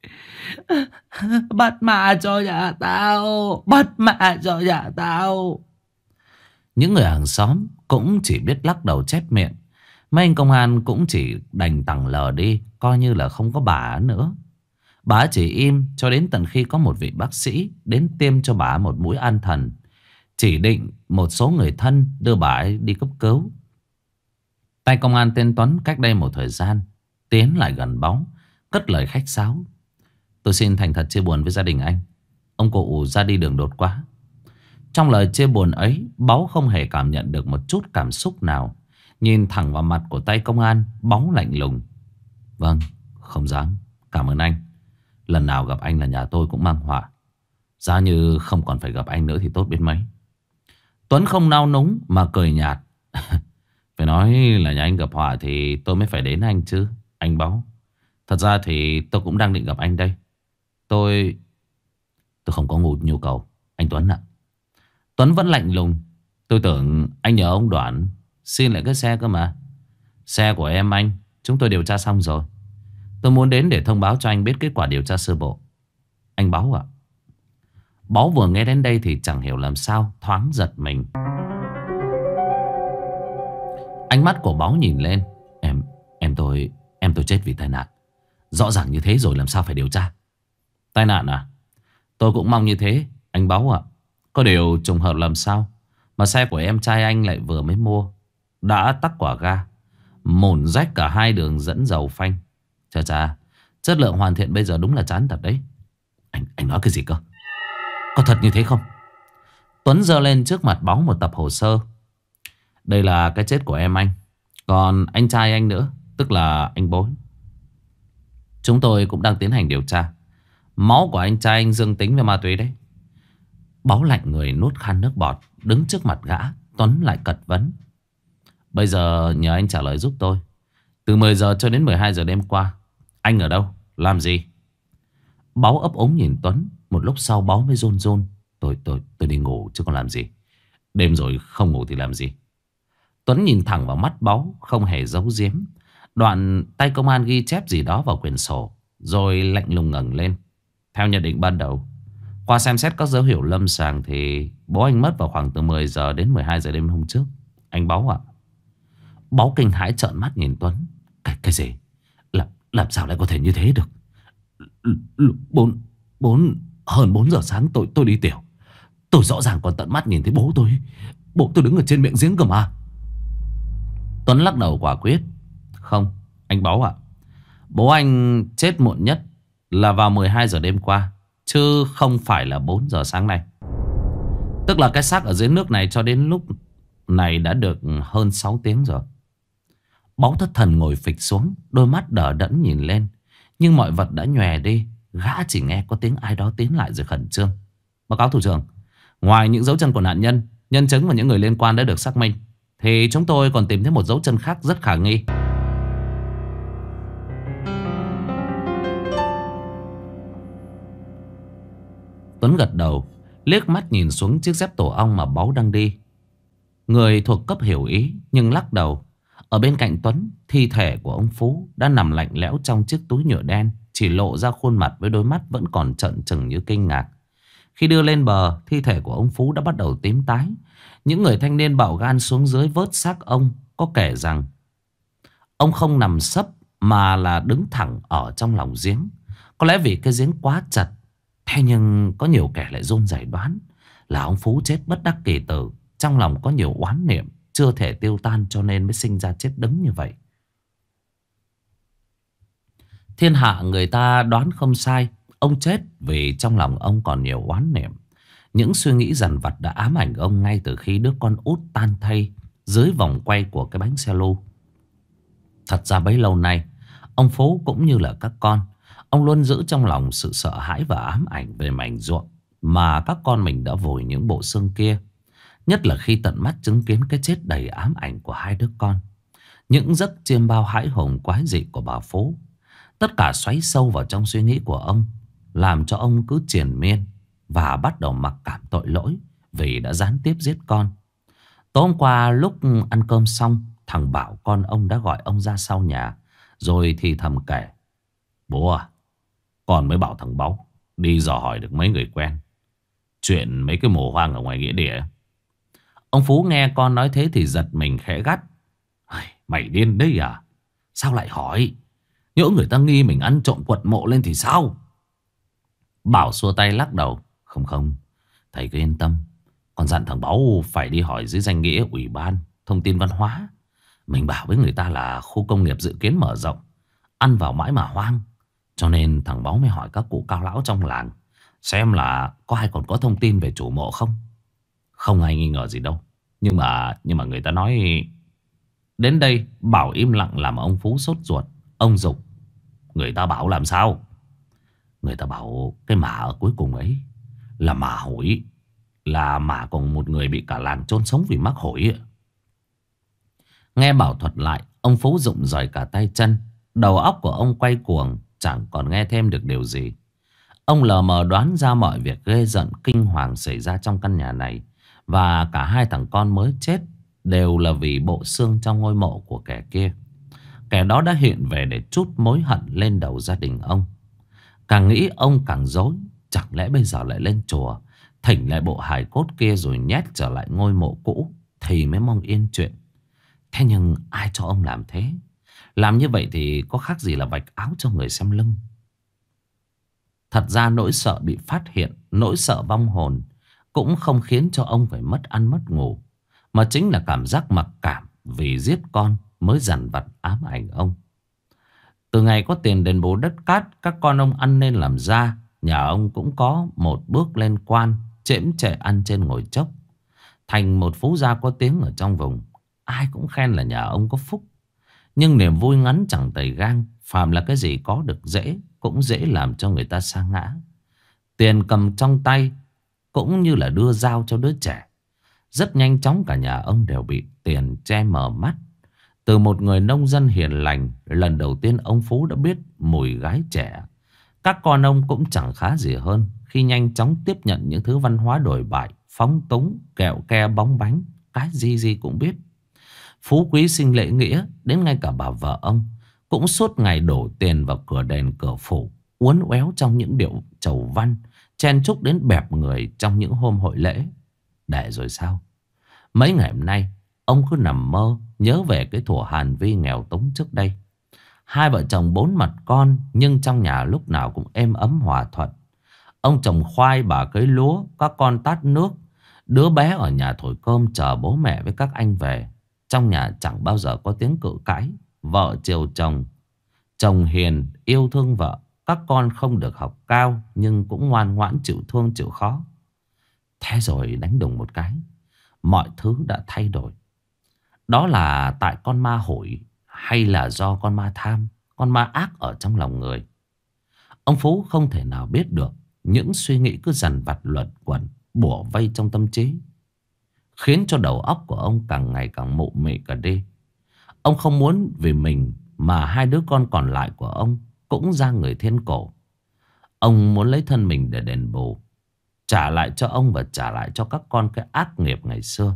bắt ma cho nhà tao, bắt ma cho nhà tao. Những người hàng xóm cũng chỉ biết lắc đầu chép miệng. Mấy anh công an cũng chỉ đành tằng lờ đi, coi như là không có bà nữa. Bà chỉ im cho đến tận khi có một vị bác sĩ đến tiêm cho bà một mũi an thần, chỉ định một số người thân đưa bà ấy đi cấp cứu. Tay công an tên Tuấn cách đây một thời gian tiến lại gần Báu, cất lời khách sáo. Tôi xin thành thật chia buồn với gia đình anh. Ông cụ ra đi đường đột quá. Trong lời chia buồn ấy, Báu không hề cảm nhận được một chút cảm xúc nào. Nhìn thẳng vào mặt của tay công an, Báu lạnh lùng. Vâng, không dám. Cảm ơn anh. Lần nào gặp anh là nhà tôi cũng mang họa. Giá như không còn phải gặp anh nữa thì tốt biết mấy. Tuấn không nao núng mà cười nhạt. Phải nói là nhà anh gặp họa thì tôi mới phải đến anh chứ, anh Báu. Thật ra thì tôi cũng đang định gặp anh đây. Tôi không có nhu cầu, anh Tuấn ạ. Tuấn vẫn lạnh lùng. Tôi tưởng anh nhờ ông Đoản xin lại cái xe cơ mà. Xe của em anh, chúng tôi điều tra xong rồi. Tôi muốn đến để thông báo cho anh biết kết quả điều tra sơ bộ. Anh Báu ạ. Báu vừa nghe đến đây thì chẳng hiểu làm sao, thoáng giật mình. Ánh mắt của Báu nhìn lên. Em tôi chết vì tai nạn. Rõ ràng như thế rồi làm sao phải điều tra. Tai nạn à? Tôi cũng mong như thế anh Báu ạ. Có điều trùng hợp làm sao mà xe của em trai anh lại vừa mới mua đã tắc quả ga, mồn rách cả hai đường dẫn dầu phanh. Chà chà, chất lượng hoàn thiện bây giờ đúng là chán thật đấy. Anh nói cái gì cơ? Có thật như thế không? Tuấn giơ lên trước mặt Báu một tập hồ sơ. Đây là cái chết của em anh. Còn anh trai anh nữa, tức là anh Bối, chúng tôi cũng đang tiến hành điều tra. Máu của anh trai anh dương tính với ma túy đấy. Báu lạnh người nuốt khan nước bọt, đứng trước mặt gã. Tuấn lại cật vấn. Bây giờ nhờ anh trả lời giúp tôi. Từ 10 giờ cho đến 12 giờ đêm qua, anh ở đâu? Làm gì? Báu ấp ống nhìn Tuấn. Một lúc sau Báu mới run run. Tôi đi ngủ chứ còn làm gì. Đêm rồi không ngủ thì làm gì. Tuấn nhìn thẳng vào mắt Báu, không hề giấu giếm. Đoạn tay công an ghi chép gì đó vào quyển sổ, rồi lạnh lùng ngẩng lên. Theo nhận định ban đầu, qua xem xét các dấu hiệu lâm sàng thì bố anh mất vào khoảng từ 10 giờ đến 12 giờ đêm hôm trước. Anh Báu ạ. Báu kinh hãi trợn mắt nhìn Tuấn. Cái gì? Làm sao lại có thể như thế được? Hơn 4 giờ sáng tôi đi tiểu. Tôi rõ ràng còn tận mắt nhìn thấy bố tôi đứng ở trên miệng giếng cơ mà. Tuấn lắc đầu quả quyết. Không, anh Báu ạ. Bố anh chết muộn nhất là vào 12 giờ đêm qua, chứ không phải là 4 giờ sáng nay. Tức là cái xác ở dưới nước này cho đến lúc này đã được hơn 6 tiếng rồi. Báu thất thần ngồi phịch xuống, đôi mắt đờ đẫn nhìn lên. Nhưng mọi vật đã nhòe đi. Gã chỉ nghe có tiếng ai đó tiến lại rồi khẩn trương. Báo cáo thủ trưởng, ngoài những dấu chân của nạn nhân, nhân chứng và những người liên quan đã được xác minh, thì chúng tôi còn tìm thấy một dấu chân khác rất khả nghi. Tuấn gật đầu, liếc mắt nhìn xuống chiếc dép tổ ong mà Báu đang đi. Người thuộc cấp hiểu ý nhưng lắc đầu. Ở bên cạnh Tuấn, thi thể của ông Phú đã nằm lạnh lẽo trong chiếc túi nhựa đen, chỉ lộ ra khuôn mặt với đôi mắt vẫn còn trợn trừng như kinh ngạc. Khi đưa lên bờ, thi thể của ông Phú đã bắt đầu tím tái. Những người thanh niên bạo gan xuống dưới vớt xác ông có kể rằng ông không nằm sấp mà là đứng thẳng ở trong lòng giếng. Có lẽ vì cái giếng quá chặt. Thế nhưng có nhiều kẻ lại run rẩy đoán là ông Phú chết bất đắc kỳ tử, trong lòng có nhiều oán niệm chưa thể tiêu tan cho nên mới sinh ra chết đứng như vậy. Thiên hạ người ta đoán không sai. Ông chết vì trong lòng ông còn nhiều oán niệm. Những suy nghĩ dằn vặt đã ám ảnh ông ngay từ khi đứa con út tan thay dưới vòng quay của cái bánh xe lô. Thật ra bấy lâu nay, ông Phú cũng như là các con, ông luôn giữ trong lòng sự sợ hãi và ám ảnh về mảnh ruộng mà các con mình đã vùi những bộ xương kia. Nhất là khi tận mắt chứng kiến cái chết đầy ám ảnh của hai đứa con. Những giấc chiêm bao hãi hùng quái dị của bà Phú. Tất cả xoáy sâu vào trong suy nghĩ của ông, làm cho ông cứ triền miên và bắt đầu mặc cảm tội lỗi vì đã gián tiếp giết con. Tối hôm qua lúc ăn cơm xong, thằng Bảo con ông đã gọi ông ra sau nhà, rồi thì thầm kể: Bố à, con mới bảo thằng Báu đi dò hỏi được mấy người quen chuyện mấy cái mồ hoang ở ngoài nghĩa địa. Ông Phú nghe con nói thế thì giật mình khẽ gắt: Mày điên đấy à? Sao lại hỏi? Nhỡ người ta nghi mình ăn trộm quật mộ lên thì sao? Bảo xua tay lắc đầu: Không, thầy cứ yên tâm. Con dặn thằng Báu phải đi hỏi dưới danh nghĩa Ủy ban Thông tin Văn hóa. Mình bảo với người ta là khu công nghiệp dự kiến mở rộng, ăn vào mãi mà hoang. Cho nên thằng Báu mới hỏi các cụ cao lão trong làng xem là có ai còn có thông tin về chủ mộ không. Không ai nghi ngờ gì đâu. Nhưng mà người ta nói... Đến đây Bảo im lặng làm ông Phú sốt ruột. Ông giục: Người ta bảo làm sao? Người ta bảo cái mả ở cuối cùng ấy là mả hủi, là mả còn một người bị cả làng chôn sống vì mắc hủi. Nghe Bảo thuật lại, ông Phú rụng rời cả tay chân. Đầu óc của ông quay cuồng, chẳng còn nghe thêm được điều gì. Ông lờ mờ đoán ra mọi việc ghê giận kinh hoàng xảy ra trong căn nhà này. Và cả hai thằng con mới chết đều là vì bộ xương trong ngôi mộ của kẻ kia. Kẻ đó đã hiện về để trút mối hận lên đầu gia đình ông. Càng nghĩ ông càng rối. Chẳng lẽ bây giờ lại lên chùa thỉnh lại bộ hài cốt kia rồi nhét trở lại ngôi mộ cũ thì mới mong yên chuyện. Thế nhưng ai cho ông làm thế? Làm như vậy thì có khác gì là vạch áo cho người xem lưng. Thật ra nỗi sợ bị phát hiện, nỗi sợ vong hồn cũng không khiến cho ông phải mất ăn mất ngủ, mà chính là cảm giác mặc cảm vì giết con mới dằn vặt ám ảnh ông. Từ ngày có tiền đền bù đất cát, các con ông ăn nên làm ra, nhà ông cũng có một bước lên quan, chễm chệ ăn trên ngồi chốc, thành một phú gia có tiếng ở trong vùng. Ai cũng khen là nhà ông có phúc. Nhưng niềm vui ngắn chẳng tày gang, phàm là cái gì có được dễ cũng dễ làm cho người ta sa ngã. Tiền cầm trong tay cũng như là đưa dao cho đứa trẻ. Rất nhanh chóng cả nhà ông đều bị tiền che mờ mắt. Từ một người nông dân hiền lành, lần đầu tiên ông Phú đã biết mùi gái trẻ. Các con ông cũng chẳng khá gì hơn khi nhanh chóng tiếp nhận những thứ văn hóa đồi bại, phóng túng, kẹo ke bóng bánh, cái gì cũng biết. Phú quý sinh lễ nghĩa, đến ngay cả bà vợ ông cũng suốt ngày đổ tiền vào cửa đền cửa phủ, uốn éo trong những điệu chầu văn, chen chúc đến bẹp người trong những hôm hội lễ. Để rồi sao? Mấy ngày hôm nay ông cứ nằm mơ nhớ về cái thuở Hàn Vi nghèo túng trước đây. Hai vợ chồng bốn mặt con, nhưng trong nhà lúc nào cũng êm ấm hòa thuận. Ông trồng khoai, bà cấy lúa, các con tát nước, đứa bé ở nhà thổi cơm chờ bố mẹ với các anh về. Trong nhà chẳng bao giờ có tiếng cự cãi. Vợ chiều chồng, chồng hiền, yêu thương vợ. Các con không được học cao nhưng cũng ngoan ngoãn chịu thương chịu khó. Thế rồi đánh đùng một cái, mọi thứ đã thay đổi. Đó là tại con ma hủi hay là do con ma tham, con ma ác ở trong lòng người? Ông Phú không thể nào biết được. Những suy nghĩ cứ dằn vặt luẩn quẩn bủa vây trong tâm trí, khiến cho đầu óc của ông càng ngày càng mụ mị cả đi. Ông không muốn vì mình mà hai đứa con còn lại của ông cũng ra người thiên cổ. Ông muốn lấy thân mình để đền bù, trả lại cho ông và trả lại cho các con cái ác nghiệp ngày xưa.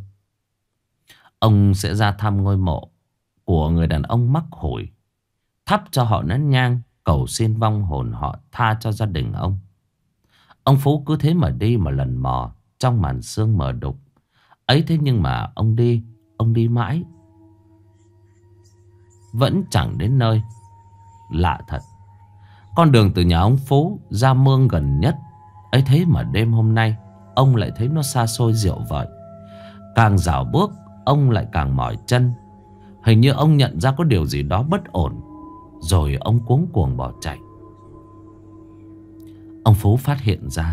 Ông sẽ ra thăm ngôi mộ của người đàn ông mắc hủi, thắp cho họ nén nhang, cầu xin vong hồn họ tha cho gia đình ông. Ông Phú cứ thế mà đi mà lần mò trong màn sương mờ đục ấy. Thế nhưng mà ông đi mãi vẫn chẳng đến nơi. Lạ thật, con đường từ nhà ông Phú ra mương gần nhất ấy thế mà đêm hôm nay ông lại thấy nó xa xôi diệu vợi. Càng dạo bước ông lại càng mỏi chân. Hình như ông nhận ra có điều gì đó bất ổn, rồi ông cuống cuồng bỏ chạy. Ông Phú phát hiện ra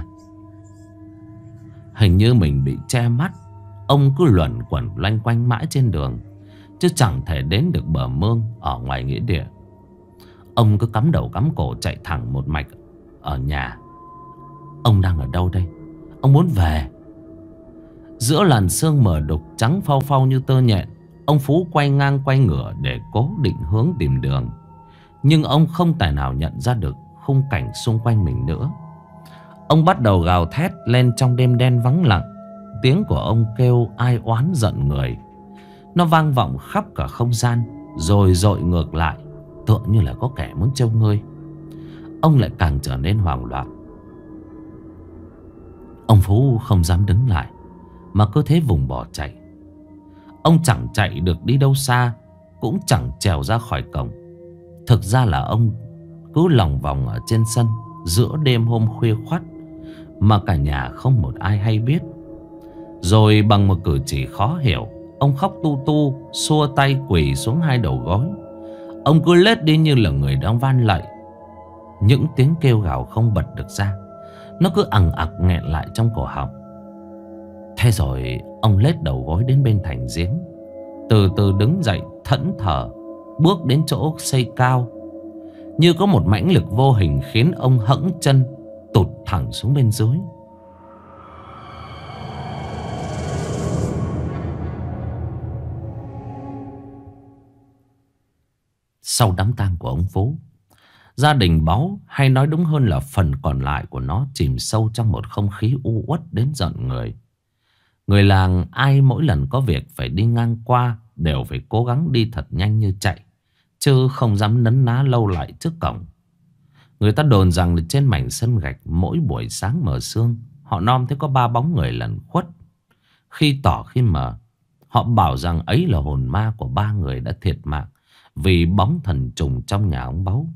hình như mình bị che mắt. Ông cứ luẩn quẩn loanh quanh mãi trên đường, chứ chẳng thể đến được bờ mương ở ngoài nghĩa địa. Ông cứ cắm đầu cắm cổ chạy thẳng một mạch ở nhà. Ông đang ở đâu đây? Ông muốn về. Giữa làn sương mờ đục trắng phau phau như tơ nhện, ông Phú quay ngang quay ngửa để cố định hướng tìm đường. Nhưng ông không tài nào nhận ra được khung cảnh xung quanh mình nữa. Ông bắt đầu gào thét lên trong đêm đen vắng lặng. Tiếng của ông kêu ai oán giận người. Nó vang vọng khắp cả không gian, rồi dội ngược lại, tựa như là có kẻ muốn trêu ngươi. Ông lại càng trở nên hoảng loạn. Ông Phú không dám đứng lại, mà cứ thế vùng bỏ chạy. Ông chẳng chạy được đi đâu xa, cũng chẳng trèo ra khỏi cổng. Thực ra là ông cứ lòng vòng ở trên sân giữa đêm hôm khuya khoắt, mà cả nhà không một ai hay biết. Rồi bằng một cử chỉ khó hiểu, ông khóc tu tu, xua tay quỳ xuống hai đầu gối. Ông cứ lết đi như là người đang van lạy. Những tiếng kêu gào không bật được ra, nó cứ ằng ặc nghẹn lại trong cổ họng. Thế rồi ông lết đầu gối đến bên thành giếng, từ từ đứng dậy thẫn thờ, bước đến chỗ xây cao. Như có một mãnh lực vô hình khiến ông hẫng chân, tụt thẳng xuống bên dưới. Sau đám tang của ông Phú, gia đình Báu, hay nói đúng hơn là phần còn lại của nó, chìm sâu trong một không khí u uất đến giận người. Người làng ai mỗi lần có việc phải đi ngang qua đều phải cố gắng đi thật nhanh như chạy, chứ không dám nấn ná lâu lại trước cổng. Người ta đồn rằng trên mảnh sân gạch mỗi buổi sáng mờ sương, họ nom thấy có 3 bóng người lẩn khuất. Khi tỏ khi mờ, họ bảo rằng ấy là hồn ma của 3 người đã thiệt mạng vì bóng thần trùng trong nhà ông Báu.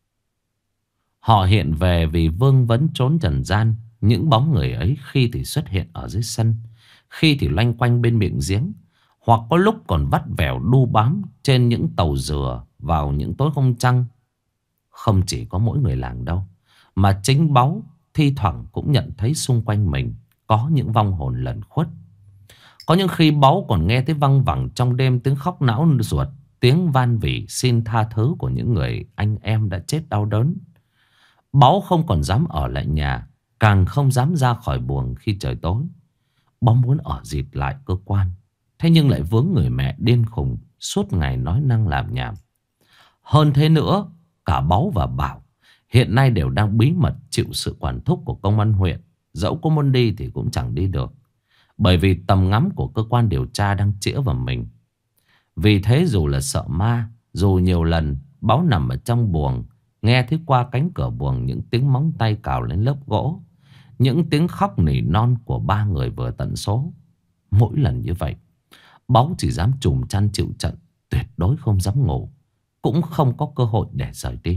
Họ hiện về vì vương vấn trốn trần gian. Những bóng người ấy khi thì xuất hiện ở dưới sân, khi thì loanh quanh bên miệng giếng, hoặc có lúc còn vắt vẻo đu bám trên những tàu dừa vào những tối không trăng. Không chỉ có mỗi người làng đâu, mà chính Báu thi thoảng cũng nhận thấy xung quanh mình có những vong hồn lẩn khuất. Có những khi Báu còn nghe thấy văng vẳng trong đêm tiếng khóc não ruột, tiếng van vỉ xin tha thứ của những người anh em đã chết đau đớn. Báu không còn dám ở lại nhà, càng không dám ra khỏi buồng khi trời tối. Báu muốn ở dịt lại cơ quan, thế nhưng lại vướng người mẹ điên khùng suốt ngày nói năng làm nhảm. Hơn thế nữa, cả Báu và Bảo hiện nay đều đang bí mật chịu sự quản thúc của công an huyện. Dẫu có muốn đi thì cũng chẳng đi được, bởi vì tầm ngắm của cơ quan điều tra đang chĩa vào mình. Vì thế dù là sợ ma, dù nhiều lần Báu nằm ở trong buồng, nghe thấy qua cánh cửa buồng những tiếng móng tay cào lên lớp gỗ, những tiếng khóc nỉ non của 3 người vừa tận số. Mỗi lần như vậy, Báu chỉ dám trùm chăn chịu trận, tuyệt đối không dám ngủ, cũng không có cơ hội để rời đi.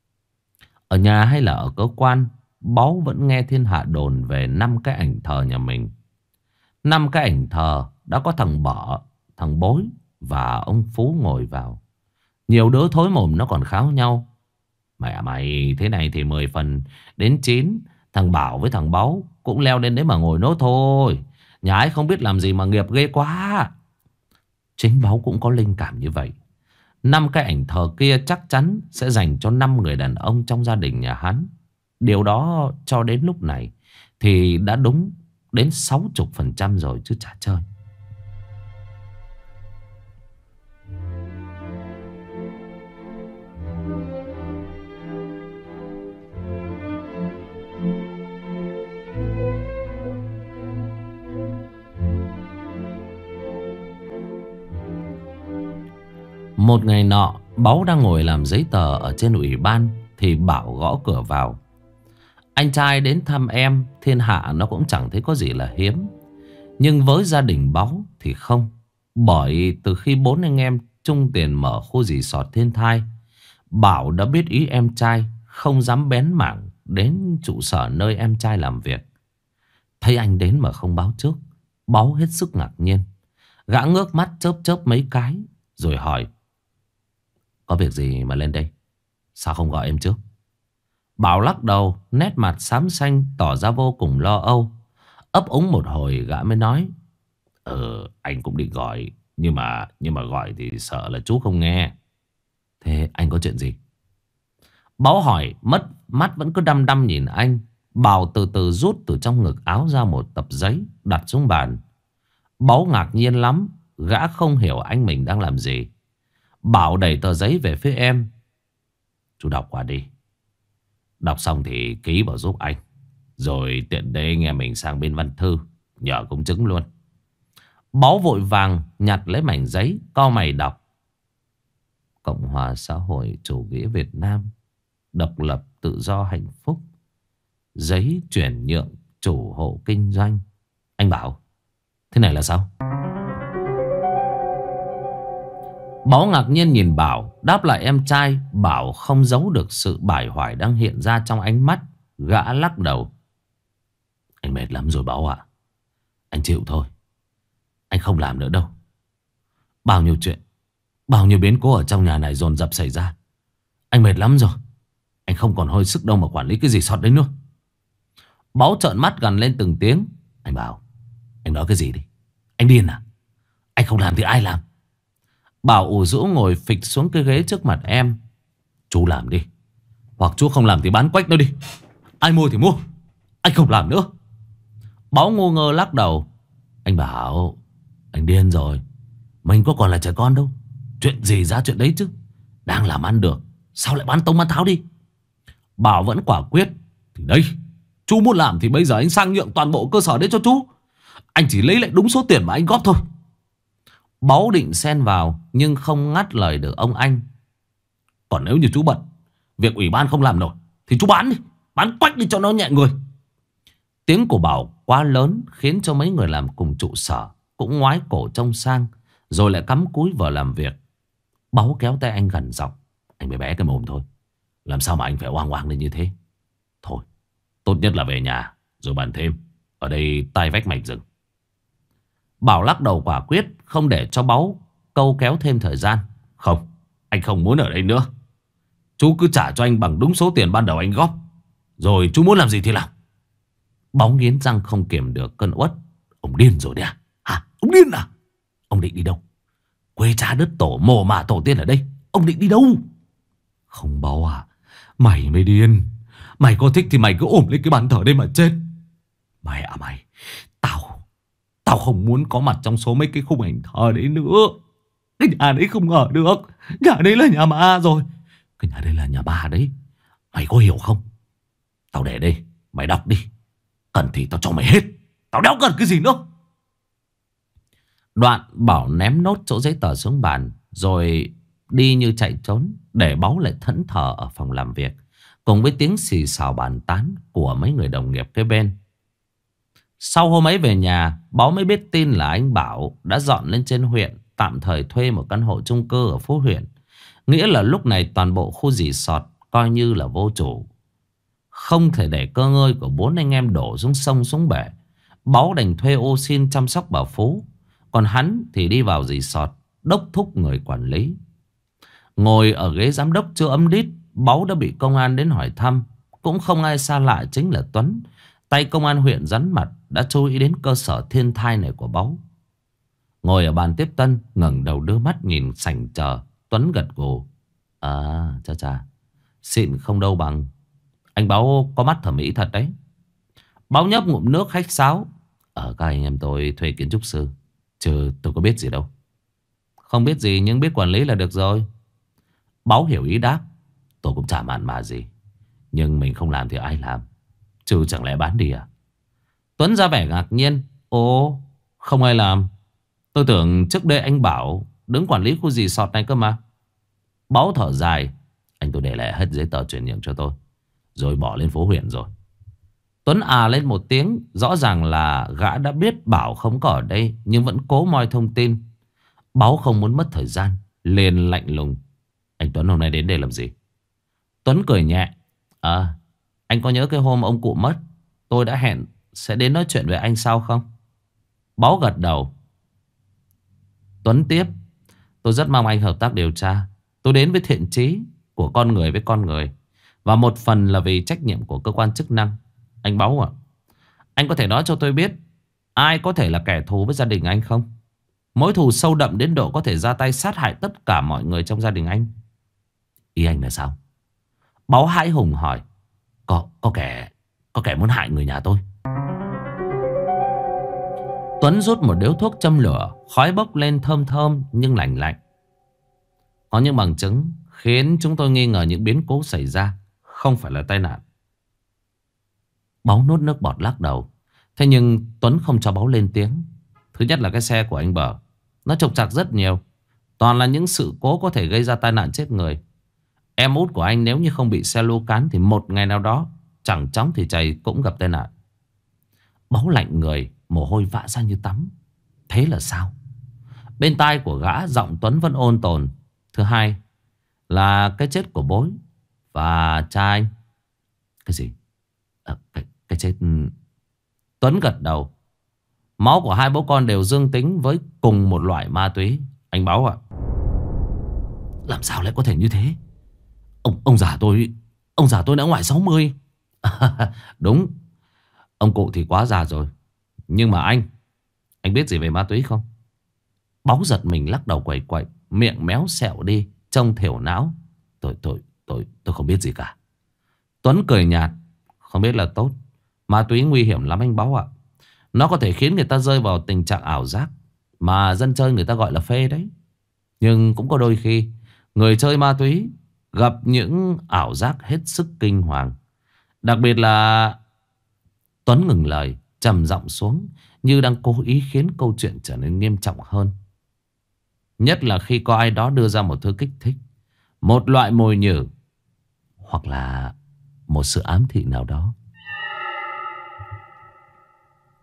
Ở nhà hay là ở cơ quan, Báu vẫn nghe thiên hạ đồn về 5 cái ảnh thờ nhà mình. 5 cái ảnh thờ đã có thằng Bở, thằng Bối và ông Phú ngồi vào. Nhiều đứa thối mồm nó còn kháo nhau: mẹ mày, thế này thì 10 phần đến 9 thằng Bảo với thằng Báu cũng leo lên đấy mà ngồi nốt thôi. Nhà ấy không biết làm gì mà nghiệp ghê quá. Chính Báu cũng có linh cảm như vậy. 5 cái ảnh thờ kia chắc chắn sẽ dành cho 5 người đàn ông trong gia đình nhà hắn. Điều đó cho đến lúc này thì đã đúng đến 60% rồi chứ chả chơi. Một ngày nọ, Báu đang ngồi làm giấy tờ ở trên ủy ban thì Bảo gõ cửa vào. Anh trai đến thăm em, thiên hạ nó cũng chẳng thấy có gì là hiếm. Nhưng với gia đình Báu thì không. Bởi từ khi 4 anh em chung tiền mở khu resort Thiên Thai, Bảo đã biết ý em trai, không dám bén mảng đến trụ sở nơi em trai làm việc. Thấy anh đến mà không báo trước, Báu hết sức ngạc nhiên. Gã ngước mắt chớp chớp mấy cái rồi hỏi: có việc gì mà lên đây? Sao không gọi em trước? Bảo lắc đầu, nét mặt xám xanh tỏ ra vô cùng lo âu. Ấp úng một hồi gã mới nói: anh cũng định gọi, nhưng mà gọi thì sợ là chú không nghe. Thế anh có chuyện gì? Báo hỏi, mất mắt vẫn cứ đăm đăm nhìn anh. Bảo từ từ rút từ trong ngực áo ra một tập giấy đặt xuống bàn. Báo ngạc nhiên lắm, gã không hiểu anh mình đang làm gì. Bảo đẩy tờ giấy về phía em. Chú đọc qua đi. Đọc xong thì ký vào giúp anh. Rồi tiện đây anh em mình sang bên văn thư nhờ công chứng luôn. Báo vội vàng nhặt lấy mảnh giấy, cau mày đọc: Cộng hòa xã hội chủ nghĩa Việt Nam, độc lập tự do hạnh phúc, giấy chuyển nhượng chủ hộ kinh doanh. Anh Bảo, thế này là sao? Báo ngạc nhiên nhìn Bảo, đáp lại em trai. Bảo không giấu được sự bải hoài đang hiện ra trong ánh mắt. Gã lắc đầu: Anh mệt lắm rồi Báo ạ. Anh chịu thôi, anh không làm nữa đâu. Bao nhiêu chuyện, bao nhiêu biến cố ở trong nhà này dồn dập xảy ra. Anh mệt lắm rồi. Anh không còn hơi sức đâu mà quản lý cái gì sọt đấy nữa. Báo trợn mắt gằn lên từng tiếng: Anh Bảo, anh nói cái gì đi? Anh điên à? Anh không làm thì ai làm? Bảo ủ rũ ngồi phịch xuống cái ghế trước mặt em. Chú làm đi, hoặc chú không làm thì bán quách nó đi. Ai mua thì mua, anh không làm nữa. Báo ngu ngơ lắc đầu: Anh Bảo, anh điên rồi. Mình có còn là trẻ con đâu. Chuyện gì ra chuyện đấy chứ. Đang làm ăn được, sao lại bán tông bán tháo đi? Bảo vẫn quả quyết: Thì đây, chú muốn làm thì bây giờ anh sang nhượng toàn bộ cơ sở đấy cho chú. Anh chỉ lấy lại đúng số tiền mà anh góp thôi. Báu định xen vào nhưng không ngắt lời được ông anh. Còn nếu như chú bận, việc ủy ban không làm nổi thì chú bán đi, bán quách đi cho nó nhẹ người. Tiếng của Bảo quá lớn khiến cho mấy người làm cùng trụ sở cũng ngoái cổ trông sang, rồi lại cắm cúi vào làm việc. Báu kéo tay anh gần giọng: "Anh bé bé cái mồm thôi, làm sao mà anh phải oang oang lên như thế? Thôi, tốt nhất là về nhà rồi bàn thêm. Ở đây tai vách mạch rừng." Bảo lắc đầu quả quyết, không để cho Báu câu kéo thêm thời gian. "Không, anh không muốn ở đây nữa. Chú cứ trả cho anh bằng đúng số tiền ban đầu anh góp, rồi chú muốn làm gì thì làm." Báu nghiến răng không kiềm được cơn uất. "Ông điên rồi đấy à? Hả? Ông điên à? Ông định đi đâu? Quê cha đất tổ mồ mả tổ tiên ở đây, ông định đi đâu?" "Không Báu à, mày mới điên. Mày có thích thì mày cứ ôm lấy cái bàn thờ đây mà chết. Mày à mày, Tao không muốn có mặt trong số mấy cái khung ảnh thờ đấy nữa. Cái nhà đấy không ở được. Nhà đấy là nhà ma rồi. Cái nhà đấy là nhà ma đấy. Mày có hiểu không? Tao để đây, mày đọc đi. Cần thì tao cho mày hết. Tao đéo cần cái gì nữa." Đoạn Bảo ném nốt chỗ giấy tờ xuống bàn, rồi đi như chạy trốn, để Báu lại thẫn thờ ở phòng làm việc, cùng với tiếng xì xào bàn tán của mấy người đồng nghiệp kế bên. Sau hôm ấy về nhà, Báu mới biết tin là anh Bảo đã dọn lên trên huyện, tạm thời thuê một căn hộ chung cư ở phố huyện. Nghĩa là lúc này toàn bộ khu resort coi như là vô chủ. Không thể để cơ ngơi của bốn anh em đổ xuống sông xuống bể, Báu đành thuê ô xin chăm sóc bà Phú. Còn hắn thì đi vào resort đốc thúc người quản lý. Ngồi ở ghế giám đốc chưa ấm đít, Báu đã bị công an đến hỏi thăm. Cũng không ai xa lạ chính là Tuấn, tay công an huyện rắn mặt, đã chú ý đến cơ sở thiên thai này của Báu. Ngồi ở bàn tiếp tân, ngẩng đầu đưa mắt nhìn sảnh chờ, Tuấn gật gù: "À, cha, xịn không đâu bằng. Anh Báu có mắt thẩm mỹ thật đấy." Báu nhấp ngụm nước khách sáo: Các anh em tôi thuê kiến trúc sư, chứ tôi có biết gì đâu." "Không biết gì nhưng biết quản lý là được rồi." Báu hiểu ý đáp: "Tôi cũng chả mặn mà gì, nhưng mình không làm thì ai làm, chứ chẳng lẽ bán đi à?" Tuấn ra vẻ ngạc nhiên: "Ồ, không ai làm? Tôi tưởng trước đây anh Bảo đứng quản lý khu resort này cơ mà." Báu thở dài: "Anh tôi để lại hết giấy tờ chuyển nhượng cho tôi, rồi bỏ lên phố huyện rồi." Tuấn à lên một tiếng, rõ ràng là gã đã biết Bảo không có ở đây, nhưng vẫn cố moi thông tin. Báu không muốn mất thời gian, liền lạnh lùng: "Anh Tuấn hôm nay đến đây làm gì?" Tuấn cười nhẹ: Anh có nhớ cái hôm ông cụ mất, tôi đã hẹn sẽ đến nói chuyện với anh sao không?" Báu gật đầu. Tuấn tiếp: "Tôi rất mong anh hợp tác điều tra. Tôi đến với thiện chí của con người với con người, và một phần là vì trách nhiệm của cơ quan chức năng. Anh Báu ạ, anh có thể nói cho tôi biết ai có thể là kẻ thù với gia đình anh không? Mối thù sâu đậm đến độ có thể ra tay sát hại tất cả mọi người trong gia đình anh." "Ý anh là sao?" Báu hãi hùng hỏi. Có kẻ muốn hại người nhà tôi." Tuấn rút một điếu thuốc châm lửa, khói bốc lên thơm thơm nhưng lành lạnh. "Có những bằng chứng khiến chúng tôi nghi ngờ những biến cố xảy ra không phải là tai nạn." Báu nuốt nước bọt lắc đầu. Thế nhưng Tuấn không cho Báu lên tiếng. Thứ nhất là cái xe của anh Bờ, nó trục trặc rất nhiều, toàn là những sự cố có thể gây ra tai nạn chết người. Em út của anh nếu như không bị xe lô cán thì một ngày nào đó chẳng chóng thì chày cũng gặp tai nạn. Báu lạnh người, mồ hôi vã ra như tắm. Thế là sao? Bên tai của gã, giọng Tuấn vẫn ôn tồn: "Thứ hai là cái chết của bố và cha anh." "Cái gì?" Cái chết..." Tuấn gật đầu. "Máu của hai bố con đều dương tính với cùng một loại ma túy. Anh Báu ạ." "Làm sao lại có thể như thế? Ông già tôi đã ngoài 60." "Đúng, ông cụ thì quá già rồi. Nhưng mà anh biết gì về ma túy không?" Báu giật mình lắc đầu quẩy quậy, miệng méo xẹo đi, trông thiểu não. Tôi không biết gì cả." Tuấn cười nhạt: "Không biết là tốt. Ma túy nguy hiểm lắm anh Báu ạ. Nó có thể khiến người ta rơi vào tình trạng ảo giác, mà dân chơi người ta gọi là phê đấy. Nhưng cũng có đôi khi người chơi ma túy gặp những ảo giác hết sức kinh hoàng. Đặc biệt là..." Tuấn ngừng lời, trầm giọng xuống, như đang cố ý khiến câu chuyện trở nên nghiêm trọng hơn. "Nhất là khi có ai đó đưa ra một thứ kích thích, một loại mồi nhử, hoặc là một sự ám thị nào đó."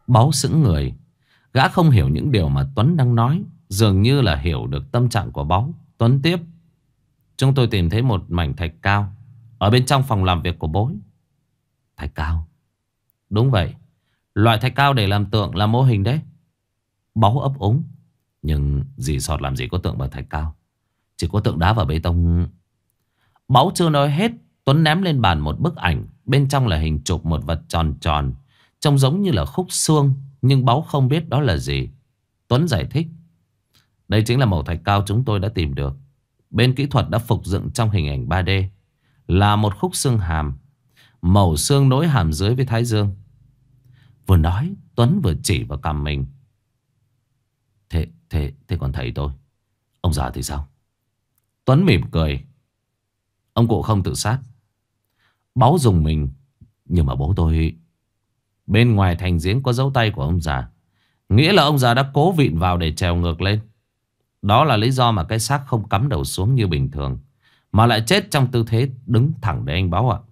Báu sững người. Gã không hiểu những điều mà Tuấn đang nói. Dường như là hiểu được tâm trạng của Báu. Tuấn tiếp: chúng tôi tìm thấy một mảnh thạch cao ở bên trong phòng làm việc của bối. Thạch cao? Đúng vậy. Loại thạch cao để làm tượng, làm mô hình đấy. Báu ấp úng: nhưng dì Sọt làm gì có tượng bằng thạch cao, chỉ có tượng đá và bê tông. Báu chưa nói hết, Tuấn ném lên bàn một bức ảnh. Bên trong là hình chụp một vật tròn tròn, trông giống như là khúc xương, nhưng Báu không biết đó là gì. Tuấn giải thích: đây chính là mẩu thạch cao chúng tôi đã tìm được. Bên kỹ thuật đã phục dựng trong hình ảnh 3D, là một khúc xương hàm. Màu xương nối hàm dưới với thái dương. Vừa nói, Tuấn vừa chỉ vào cằm mình. Thế còn thầy tôi, ông già thì sao? Tuấn mỉm cười: ông cụ không tự sát. Báu dùng mình: nhưng mà bố tôi... Bên ngoài thành giếng có dấu tay của ông già, nghĩa là ông già đã cố vịn vào để trèo ngược lên. Đó là lý do mà cái xác không cắm đầu xuống như bình thường, mà lại chết trong tư thế đứng thẳng đấy anh Báu ạ.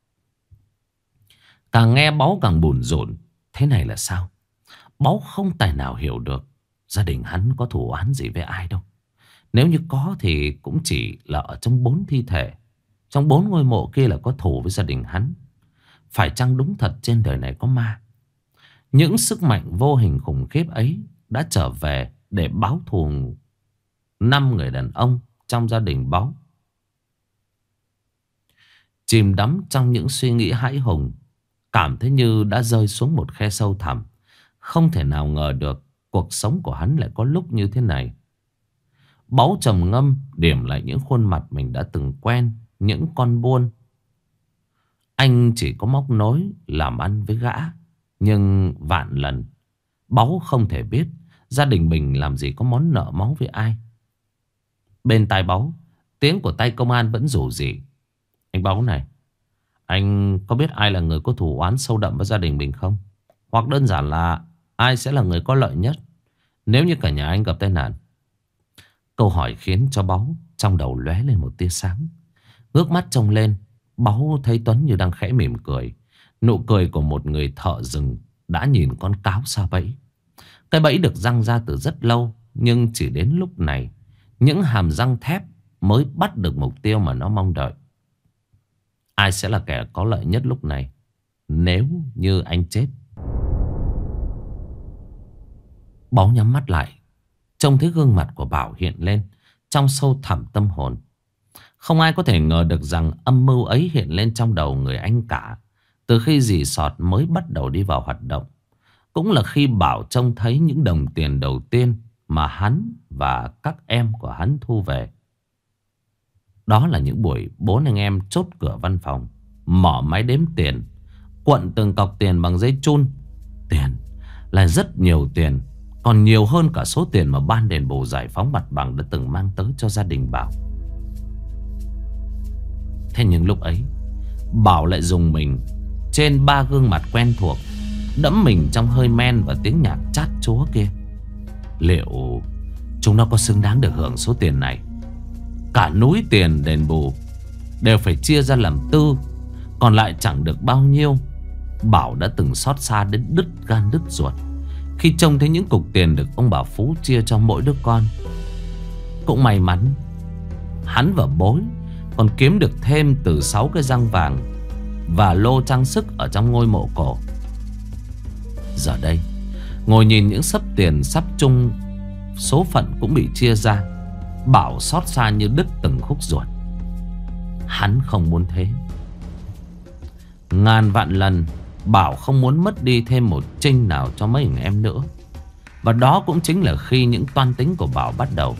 Càng nghe Báu càng bủn rủn. Thế này là sao? Báu không tài nào hiểu được gia đình hắn có thù oán gì với ai đâu. Nếu như có thì cũng chỉ là ở trong 4 thi thể, trong 4 ngôi mộ kia là có thù với gia đình hắn. Phải chăng đúng thật trên đời này có ma? Những sức mạnh vô hình khủng khiếp ấy đã trở về để báo thù 5 người đàn ông trong gia đình Báu. Chìm đắm trong những suy nghĩ hãi hùng, cảm thấy như đã rơi xuống một khe sâu thẳm. Không thể nào ngờ được cuộc sống của hắn lại có lúc như thế này. Báu trầm ngâm điểm lại những khuôn mặt mình đã từng quen. Những con buôn. Anh chỉ có móc nối làm ăn với gã, nhưng vạn lần Báu không thể biết gia đình mình làm gì có món nợ máu với ai. Bên tai Báu, tiếng của tay công an vẫn rủ rỉ: anh Báu này, anh có biết ai là người có thù oán sâu đậm với gia đình mình không? Hoặc đơn giản là ai sẽ là người có lợi nhất nếu như cả nhà anh gặp tai nạn? Câu hỏi khiến cho Báu trong đầu lóe lên một tia sáng. Ngước mắt trông lên, Báu thấy Tuấn như đang khẽ mỉm cười. Nụ cười của một người thợ rừng đã nhìn con cáo sa bẫy. Cái bẫy được giăng ra từ rất lâu, nhưng chỉ đến lúc này những hàm răng thép mới bắt được mục tiêu mà nó mong đợi. Ai sẽ là kẻ có lợi nhất lúc này nếu như anh chết? Báu nhắm mắt lại, trông thấy gương mặt của Bảo hiện lên trong sâu thẳm tâm hồn. Không ai có thể ngờ được rằng âm mưu ấy hiện lên trong đầu người anh cả từ khi dì Sọt mới bắt đầu đi vào hoạt động. Cũng là khi Bảo trông thấy những đồng tiền đầu tiên mà hắn và các em của hắn thu về. Đó là những buổi 4 anh em chốt cửa văn phòng, mỏ máy đếm tiền, quận từng cọc tiền bằng giấy chun. Tiền là rất nhiều tiền, còn nhiều hơn cả số tiền mà ban đền bù giải phóng mặt bằng đã từng mang tới cho gia đình Bảo. Thế nhưng lúc ấy Bảo lại dùng mình trên 3 gương mặt quen thuộc, đẫm mình trong hơi men và tiếng nhạc chát chúa kia. Liệu chúng nó có xứng đáng được hưởng số tiền này? Cả núi tiền đền bù đều phải chia ra làm tư, còn lại chẳng được bao nhiêu. Bảo đã từng xót xa đến đứt gan đứt ruột khi trông thấy những cục tiền được ông bà Phú chia cho mỗi đứa con. Cũng may mắn hắn và Bối còn kiếm được thêm từ 6 cái răng vàng và lô trang sức ở trong ngôi mộ cổ. Giờ đây ngồi nhìn những xấp tiền sắp chung số phận cũng bị chia ra, Bảo xót xa như đứt từng khúc ruột. Hắn không muốn thế. Ngàn vạn lần Bảo không muốn mất đi thêm một trinh nào cho mấy anh em nữa. Và đó cũng chính là khi những toan tính của Bảo bắt đầu.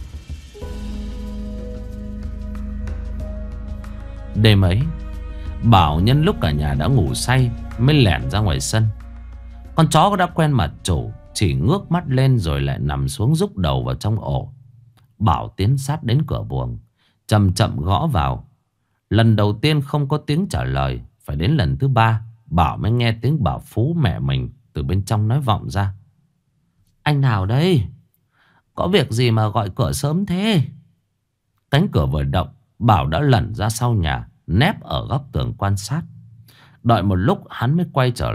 Đêm ấy Bảo nhân lúc cả nhà đã ngủ say mới lẻn ra ngoài sân. Con chó đã quen mặt chủ, chỉ ngước mắt lên rồi lại nằm xuống rúc đầu vào trong ổ. Bảo tiến sát đến cửa buồng, chậm chậm gõ vào. Lần đầu tiên không có tiếng trả lời. Phải đến lần thứ 3 Bảo mới nghe tiếng bà Phú mẹ mình từ bên trong nói vọng ra: anh nào đây? Có việc gì mà gọi cửa sớm thế? Cánh cửa vừa động, Bảo đã lẩn ra sau nhà, nép ở góc tường quan sát. Đợi một lúc hắn mới quay trở lại.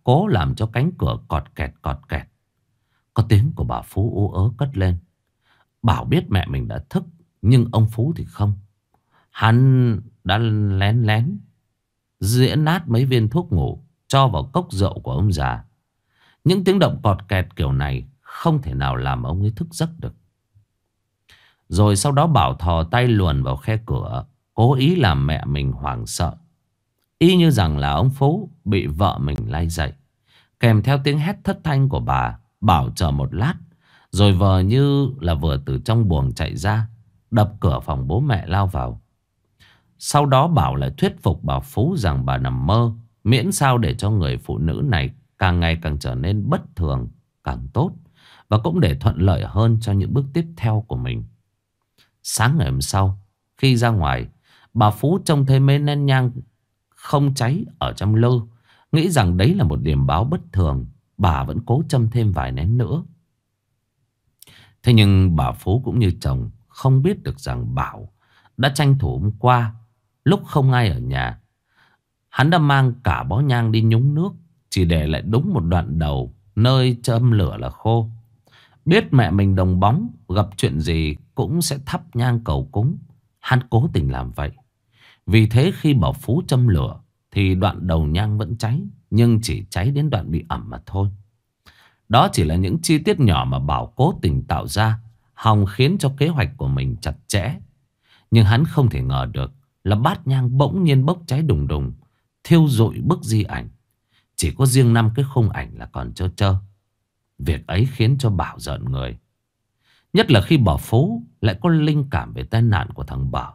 cố làm cho cánh cửa cọt kẹt cọt kẹt. Có tiếng của bà Phú ú ớ cất lên. Bảo biết mẹ mình đã thức, nhưng ông Phú thì không. Hắn đã lén lén diễn nát mấy viên thuốc ngủ cho vào cốc rượu của ông già. Những tiếng động cọt kẹt kiểu này không thể nào làm ông ấy thức giấc được. Rồi sau đó Bảo thò tay luồn vào khe cửa, cố ý làm mẹ mình hoảng sợ, y như rằng là ông Phú bị vợ mình lay dậy. Kèm theo tiếng hét thất thanh của bà, Bảo chờ một lát, rồi vờ như là vừa từ trong buồng chạy ra, đập cửa phòng bố mẹ lao vào. Sau đó Bảo lại thuyết phục bà Phú rằng bà nằm mơ, miễn sao để cho người phụ nữ này càng ngày càng trở nên bất thường càng tốt, và cũng để thuận lợi hơn cho những bước tiếp theo của mình. Sáng ngày hôm sau, khi ra ngoài, bà Phú trông thấy mấy nén nhang không cháy ở trong lư. Nghĩ rằng đấy là một điểm báo bất thường, bà vẫn cố châm thêm vài nén nữa. Thế nhưng bà Phú cũng như chồng không biết được rằng Bảo đã tranh thủ hôm qua, lúc không ai ở nhà, hắn đã mang cả bó nhang đi nhúng nước, chỉ để lại đúng một đoạn đầu nơi châm lửa là khô. Biết mẹ mình đồng bóng, gặp chuyện gì cũng sẽ thắp nhang cầu cúng, hắn cố tình làm vậy. Vì thế khi bà Phú châm lửa thì đoạn đầu nhang vẫn cháy, nhưng chỉ cháy đến đoạn bị ẩm mà thôi. Đó chỉ là những chi tiết nhỏ mà Bảo cố tình tạo ra, hòng khiến cho kế hoạch của mình chặt chẽ. Nhưng hắn không thể ngờ được là bát nhang bỗng nhiên bốc cháy đùng đùng, thiêu rụi bức di ảnh. Chỉ có riêng 5 cái khung ảnh là còn trơ trơ. Việc ấy khiến cho Bảo giận người. Nhất là khi bà Phú lại có linh cảm về tai nạn của thằng Bảo.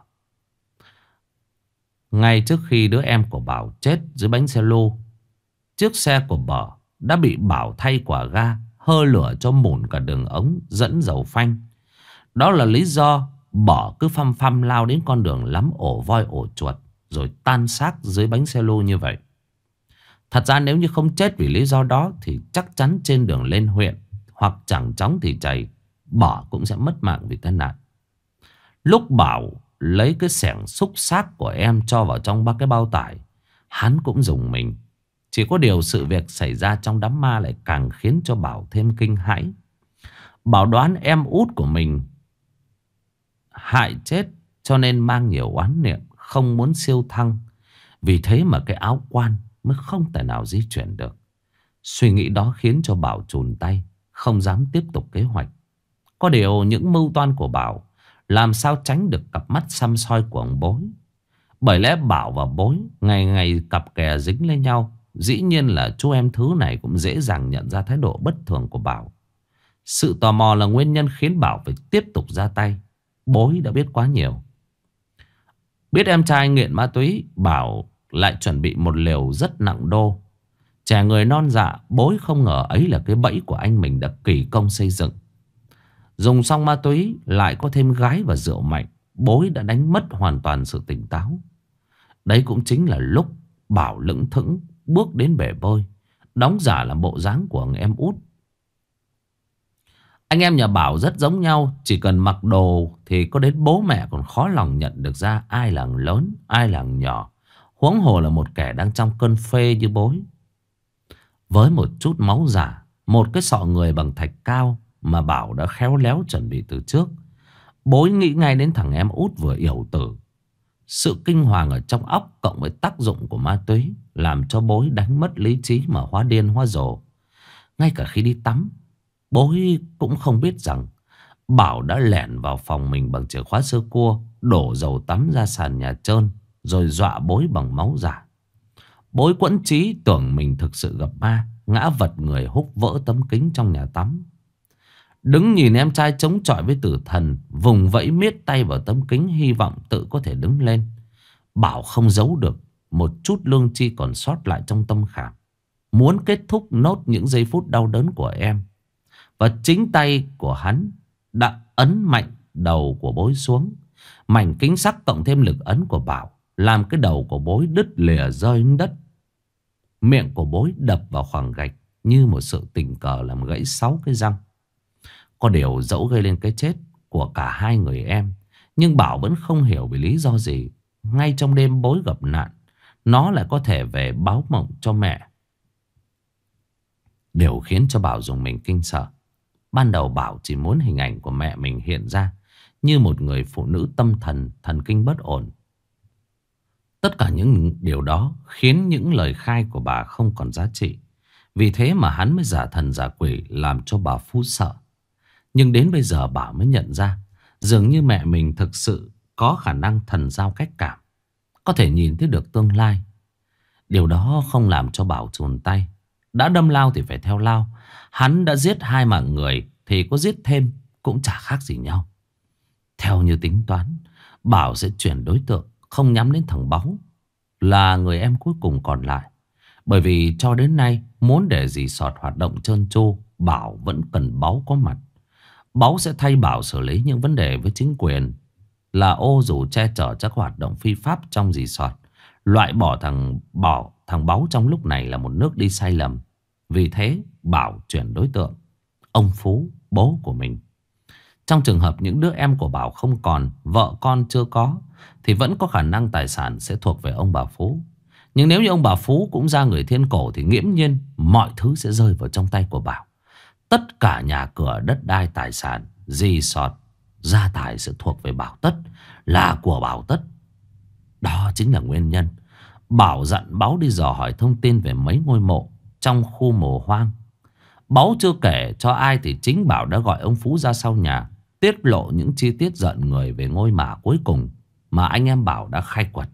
Ngay trước khi đứa em của Bảo chết dưới bánh xe lô, chiếc xe của Bảo đã bị Bảo thay quả ga, hơ lửa cho mủn cả đường ống dẫn dầu phanh. Đó là lý do Bảo cứ phăm phăm lao đến con đường lắm ổ voi ổ chuột, rồi tan xác dưới bánh xe lô như vậy. Thật ra nếu như không chết vì lý do đó thì chắc chắn trên đường lên huyện, hoặc chẳng chóng thì chảy, Bảo cũng sẽ mất mạng vì tai nạn. Lúc Bảo lấy cái xẻng xúc xác của em cho vào trong ba cái bao tải, hắn cũng dùng mình. Chỉ có điều sự việc xảy ra trong đám ma lại càng khiến cho Bảo thêm kinh hãi. Bảo đoán em út của mình hại chết cho nên mang nhiều oán niệm, không muốn siêu thăng. Vì thế mà cái áo quan mới không thể nào di chuyển được. Suy nghĩ đó khiến cho Bảo chùn tay, không dám tiếp tục kế hoạch. Có điều những mưu toan của Bảo làm sao tránh được cặp mắt săm soi của ông Bối. Bởi lẽ Bảo và Bối ngày ngày cặp kè dính lên nhau. Dĩ nhiên là chú em thứ này cũng dễ dàng nhận ra thái độ bất thường của Bảo. Sự tò mò là nguyên nhân khiến Bảo phải tiếp tục ra tay. Bối đã biết quá nhiều. Biết em trai nghiện ma túy, Bảo lại chuẩn bị một liều rất nặng đô. Trẻ người non dạ, Bối không ngờ ấy là cái bẫy của anh mình đã kỳ công xây dựng. Dùng xong ma túy lại có thêm gái và rượu mạnh, Bối đã đánh mất hoàn toàn sự tỉnh táo. Đấy cũng chính là lúc Bảo lững thững bước đến bể bơi, đóng giả làm bộ dáng của anh em út. Anh em nhà Bảo rất giống nhau, chỉ cần mặc đồ thì có đến bố mẹ còn khó lòng nhận được ra ai là lớn, ai là nhỏ. Huống hồ là một kẻ đang trong cơn phê như Bối. Với một chút máu giả, một cái sọ người bằng thạch cao mà Bảo đã khéo léo chuẩn bị từ trước, Bối nghĩ ngay đến thằng em út vừa yểu tử. Sự kinh hoàng ở trong óc cộng với tác dụng của ma túy làm cho Bối đánh mất lý trí mà hóa điên hóa rồ. Ngay cả khi đi tắm, Bối cũng không biết rằng Bảo đã lẻn vào phòng mình bằng chìa khóa sơ cua, đổ dầu tắm ra sàn nhà trơn, rồi dọa Bối bằng máu giả. Bối quẫn trí tưởng mình thực sự gặp ma, ngã vật người húc vỡ tấm kính trong nhà tắm. Đứng nhìn em trai chống chọi với tử thần, vùng vẫy miết tay vào tấm kính, hy vọng tự có thể đứng lên. Bảo không giấu được một chút lương tri còn sót lại trong tâm khảm, muốn kết thúc nốt những giây phút đau đớn của em. Và chính tay của hắn đã ấn mạnh đầu của Bối xuống. Mảnh kính sắt cộng thêm lực ấn của Bảo làm cái đầu của Bối đứt lìa rơi xuống đất. Miệng của Bối đập vào khoảng gạch như một sự tình cờ làm gãy 6 cái răng. Có điều dẫu gây lên cái chết của cả hai người em, nhưng Bảo vẫn không hiểu vì lý do gì ngay trong đêm Bối gặp nạn, nó lại có thể về báo mộng cho mẹ. Điều khiến cho Bảo dùng mình kinh sợ. Ban đầu Bảo chỉ muốn hình ảnh của mẹ mình hiện ra như một người phụ nữ tâm thần, thần kinh bất ổn. Tất cả những điều đó khiến những lời khai của bà không còn giá trị. Vì thế mà hắn mới giả thần giả quỷ làm cho bà Phú sợ. Nhưng đến bây giờ Bảo mới nhận ra, dường như mẹ mình thực sự có khả năng thần giao cách cảm, có thể nhìn thấy được tương lai. Điều đó không làm cho Bảo chùn tay. Đã đâm lao thì phải theo lao. Hắn đã giết 2 mạng người thì có giết thêm cũng chả khác gì nhau. Theo như tính toán, Bảo sẽ chuyển đối tượng, không nhắm đến thằng Báu, là người em cuối cùng còn lại. Bởi vì cho đến nay, muốn để resort hoạt động trơn tru, Bảo vẫn cần Báu có mặt. Báu sẽ thay Bảo xử lý những vấn đề với chính quyền, là ô dù che chở các hoạt động phi pháp trong resort. Loại bỏ thằng Báu trong lúc này là một nước đi sai lầm. Vì thế Bảo chuyển đối tượng, ông Phú, bố của mình. Trong trường hợp những đứa em của Bảo không còn, vợ con chưa có, thì vẫn có khả năng tài sản sẽ thuộc về ông bà Phú. Nhưng nếu như ông bà Phú cũng ra người thiên cổ thì nghiễm nhiên mọi thứ sẽ rơi vào trong tay của Bảo. Tất cả nhà cửa, đất đai, tài sản, resort, gia tài sẽ thuộc về Bảo tất, là của Bảo tất. Đó chính là nguyên nhân Bảo dặn Báu đi dò hỏi thông tin về mấy ngôi mộ trong khu mồ hoang. Báu chưa kể cho ai thì chính Bảo đã gọi ông Phú ra sau nhà, tiết lộ những chi tiết giận người về ngôi mả cuối cùng mà anh em Bảo đã khai quật.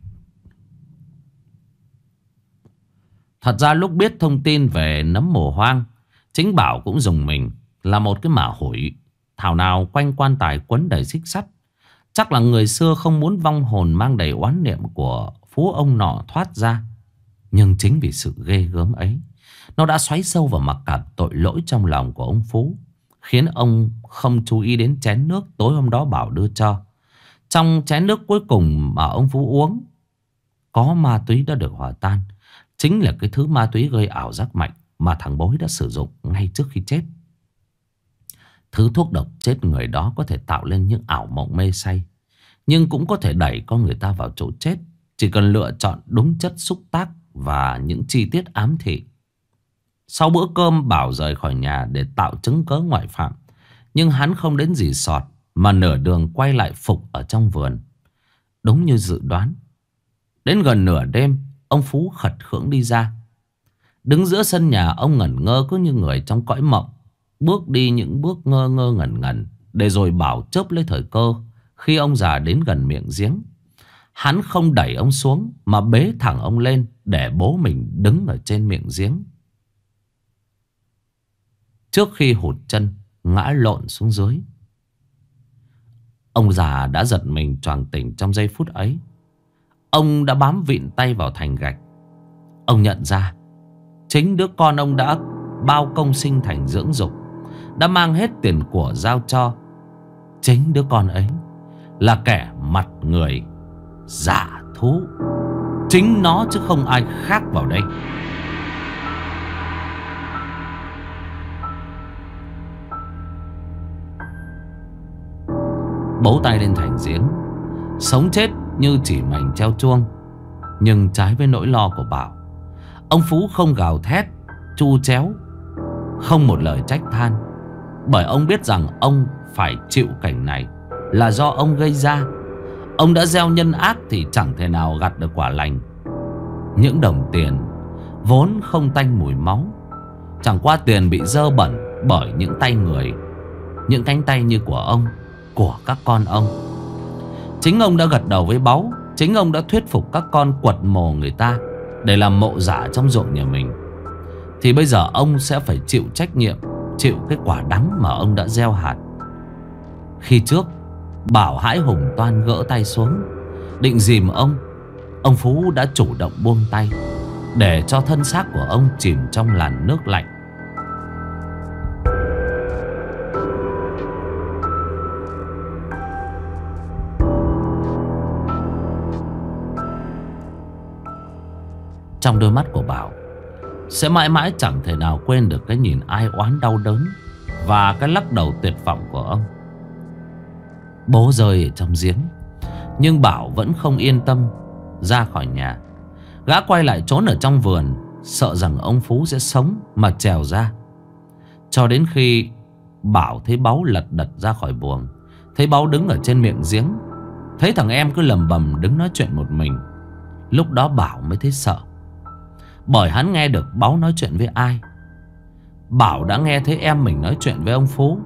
Thật ra lúc biết thông tin về nấm mồ hoang, chính Bảo cũng dùng mình là một cái mả hủi. Thảo nào quanh quan tài quấn đầy xích sắt. Chắc là người xưa không muốn vong hồn mang đầy oán niệm của Phú ông nọ thoát ra. Nhưng chính vì sự ghê gớm ấy, nó đã xoáy sâu vào mặc cảm tội lỗi trong lòng của ông Phú, khiến ông không chú ý đến chén nước tối hôm đó Bảo đưa cho. Trong chén nước cuối cùng mà ông Phú uống, có ma túy đã được hòa tan. Chính là cái thứ ma túy gây ảo giác mạnh mà thằng Bối đã sử dụng ngay trước khi chết. Thứ thuốc độc chết người đó có thể tạo lên những ảo mộng mê say, nhưng cũng có thể đẩy con người ta vào chỗ chết. Chỉ cần lựa chọn đúng chất xúc tác và những chi tiết ám thị. Sau bữa cơm, Bảo rời khỏi nhà để tạo chứng cớ ngoại phạm. Nhưng hắn không đến resort, mà nửa đường quay lại phục ở trong vườn. Đúng như dự đoán, đến gần nửa đêm, ông Phú khật khưỡng đi ra. Đứng giữa sân nhà, ông ngẩn ngơ cứ như người trong cõi mộng. Bước đi những bước ngơ ngơ ngẩn ngẩn, để rồi Bảo chớp lấy thời cơ. Khi ông già đến gần miệng giếng, hắn không đẩy ông xuống mà bế thẳng ông lên, để bố mình đứng ở trên miệng giếng. Trước khi hụt chân ngã lộn xuống dưới, ông già đã giật mình choàng tỉnh trong giây phút ấy. Ông đã bám vịn tay vào thành gạch. Ông nhận ra chính đứa con ông đã bao công sinh thành dưỡng dục, đã mang hết tiền của giao cho, chính đứa con ấy là kẻ mặt người giả thú. Chính nó chứ không ai khác vào đây. Bấu tay lên thành giếng, sống chết như chỉ mảnh treo chuông. Nhưng trái với nỗi lo của Bảo, ông Phú không gào thét chu chéo, không một lời trách than. Bởi ông biết rằng ông phải chịu cảnh này là do ông gây ra. Ông đã gieo nhân ác thì chẳng thể nào gặt được quả lành. Những đồng tiền vốn không tanh mùi máu, chẳng qua tiền bị dơ bẩn bởi những tay người, những cánh tay như của ông, của các con ông. Chính ông đã gật đầu với Báu. Chính ông đã thuyết phục các con quật mồ người ta để làm mộ giả trong ruộng nhà mình. Thì bây giờ ông sẽ phải chịu trách nhiệm, chịu cái quả đắng mà ông đã gieo hạt. Khi trước Bảo hãi hùng toan gỡ tay xuống định dìm ông Phú đã chủ động buông tay, để cho thân xác của ông chìm trong làn nước lạnh. Trong đôi mắt của Bảo sẽ mãi mãi chẳng thể nào quên được cái nhìn ai oán đau đớn và cái lắc đầu tuyệt vọng của ông. Bố rơi ở trong giếng, nhưng Bảo vẫn không yên tâm ra khỏi nhà. Gã quay lại trốn ở trong vườn, sợ rằng ông Phú sẽ sống mà trèo ra Cho đến khi Bảo thấy Báu lật đật ra khỏi buồng, thấy Báu đứng ở trên miệng giếng, thấy thằng em cứ lầm bầm đứng nói chuyện một mình. Lúc đó Bảo mới thấy sợ, bởi hắn nghe được Báu nói chuyện với ai. Bảo đã nghe thấy em mình nói chuyện với ông Phú.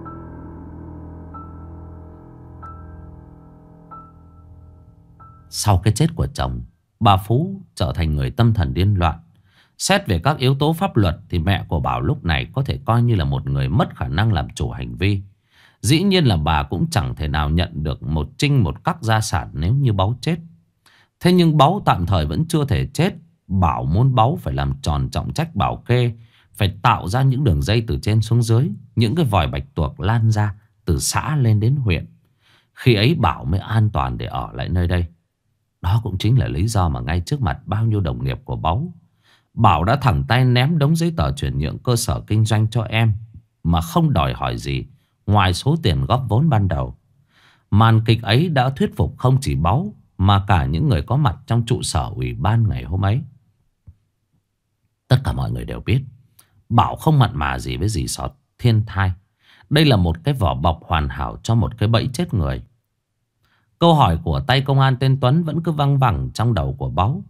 Sau cái chết của chồng, bà Phú trở thành người tâm thần điên loạn. Xét về các yếu tố pháp luật thì mẹ của Bảo lúc này có thể coi như là một người mất khả năng làm chủ hành vi. Dĩ nhiên là bà cũng chẳng thể nào nhận được một trinh một cắc gia sản nếu như Báu chết. Thế nhưng Báu tạm thời vẫn chưa thể chết. Bảo muốn Báu phải làm tròn trọng trách bảo kê, phải tạo ra những đường dây từ trên xuống dưới, những cái vòi bạch tuộc lan ra từ xã lên đến huyện. Khi ấy Bảo mới an toàn để ở lại nơi đây. Đó cũng chính là lý do mà ngay trước mặt bao nhiêu đồng nghiệp của Báu, Bảo đã thẳng tay ném đống giấy tờ chuyển nhượng cơ sở kinh doanh cho em, mà không đòi hỏi gì ngoài số tiền góp vốn ban đầu. Màn kịch ấy đã thuyết phục không chỉ Báu mà cả những người có mặt trong trụ sở ủy ban ngày hôm ấy. Tất cả mọi người đều biết Bảo không mặn mà gì với dì Sọt Thiên Thai. Đây là một cái vỏ bọc hoàn hảo cho một cái bẫy chết người. Câu hỏi của tay công an tên Tuấn vẫn cứ văng vẳng trong đầu của Báu.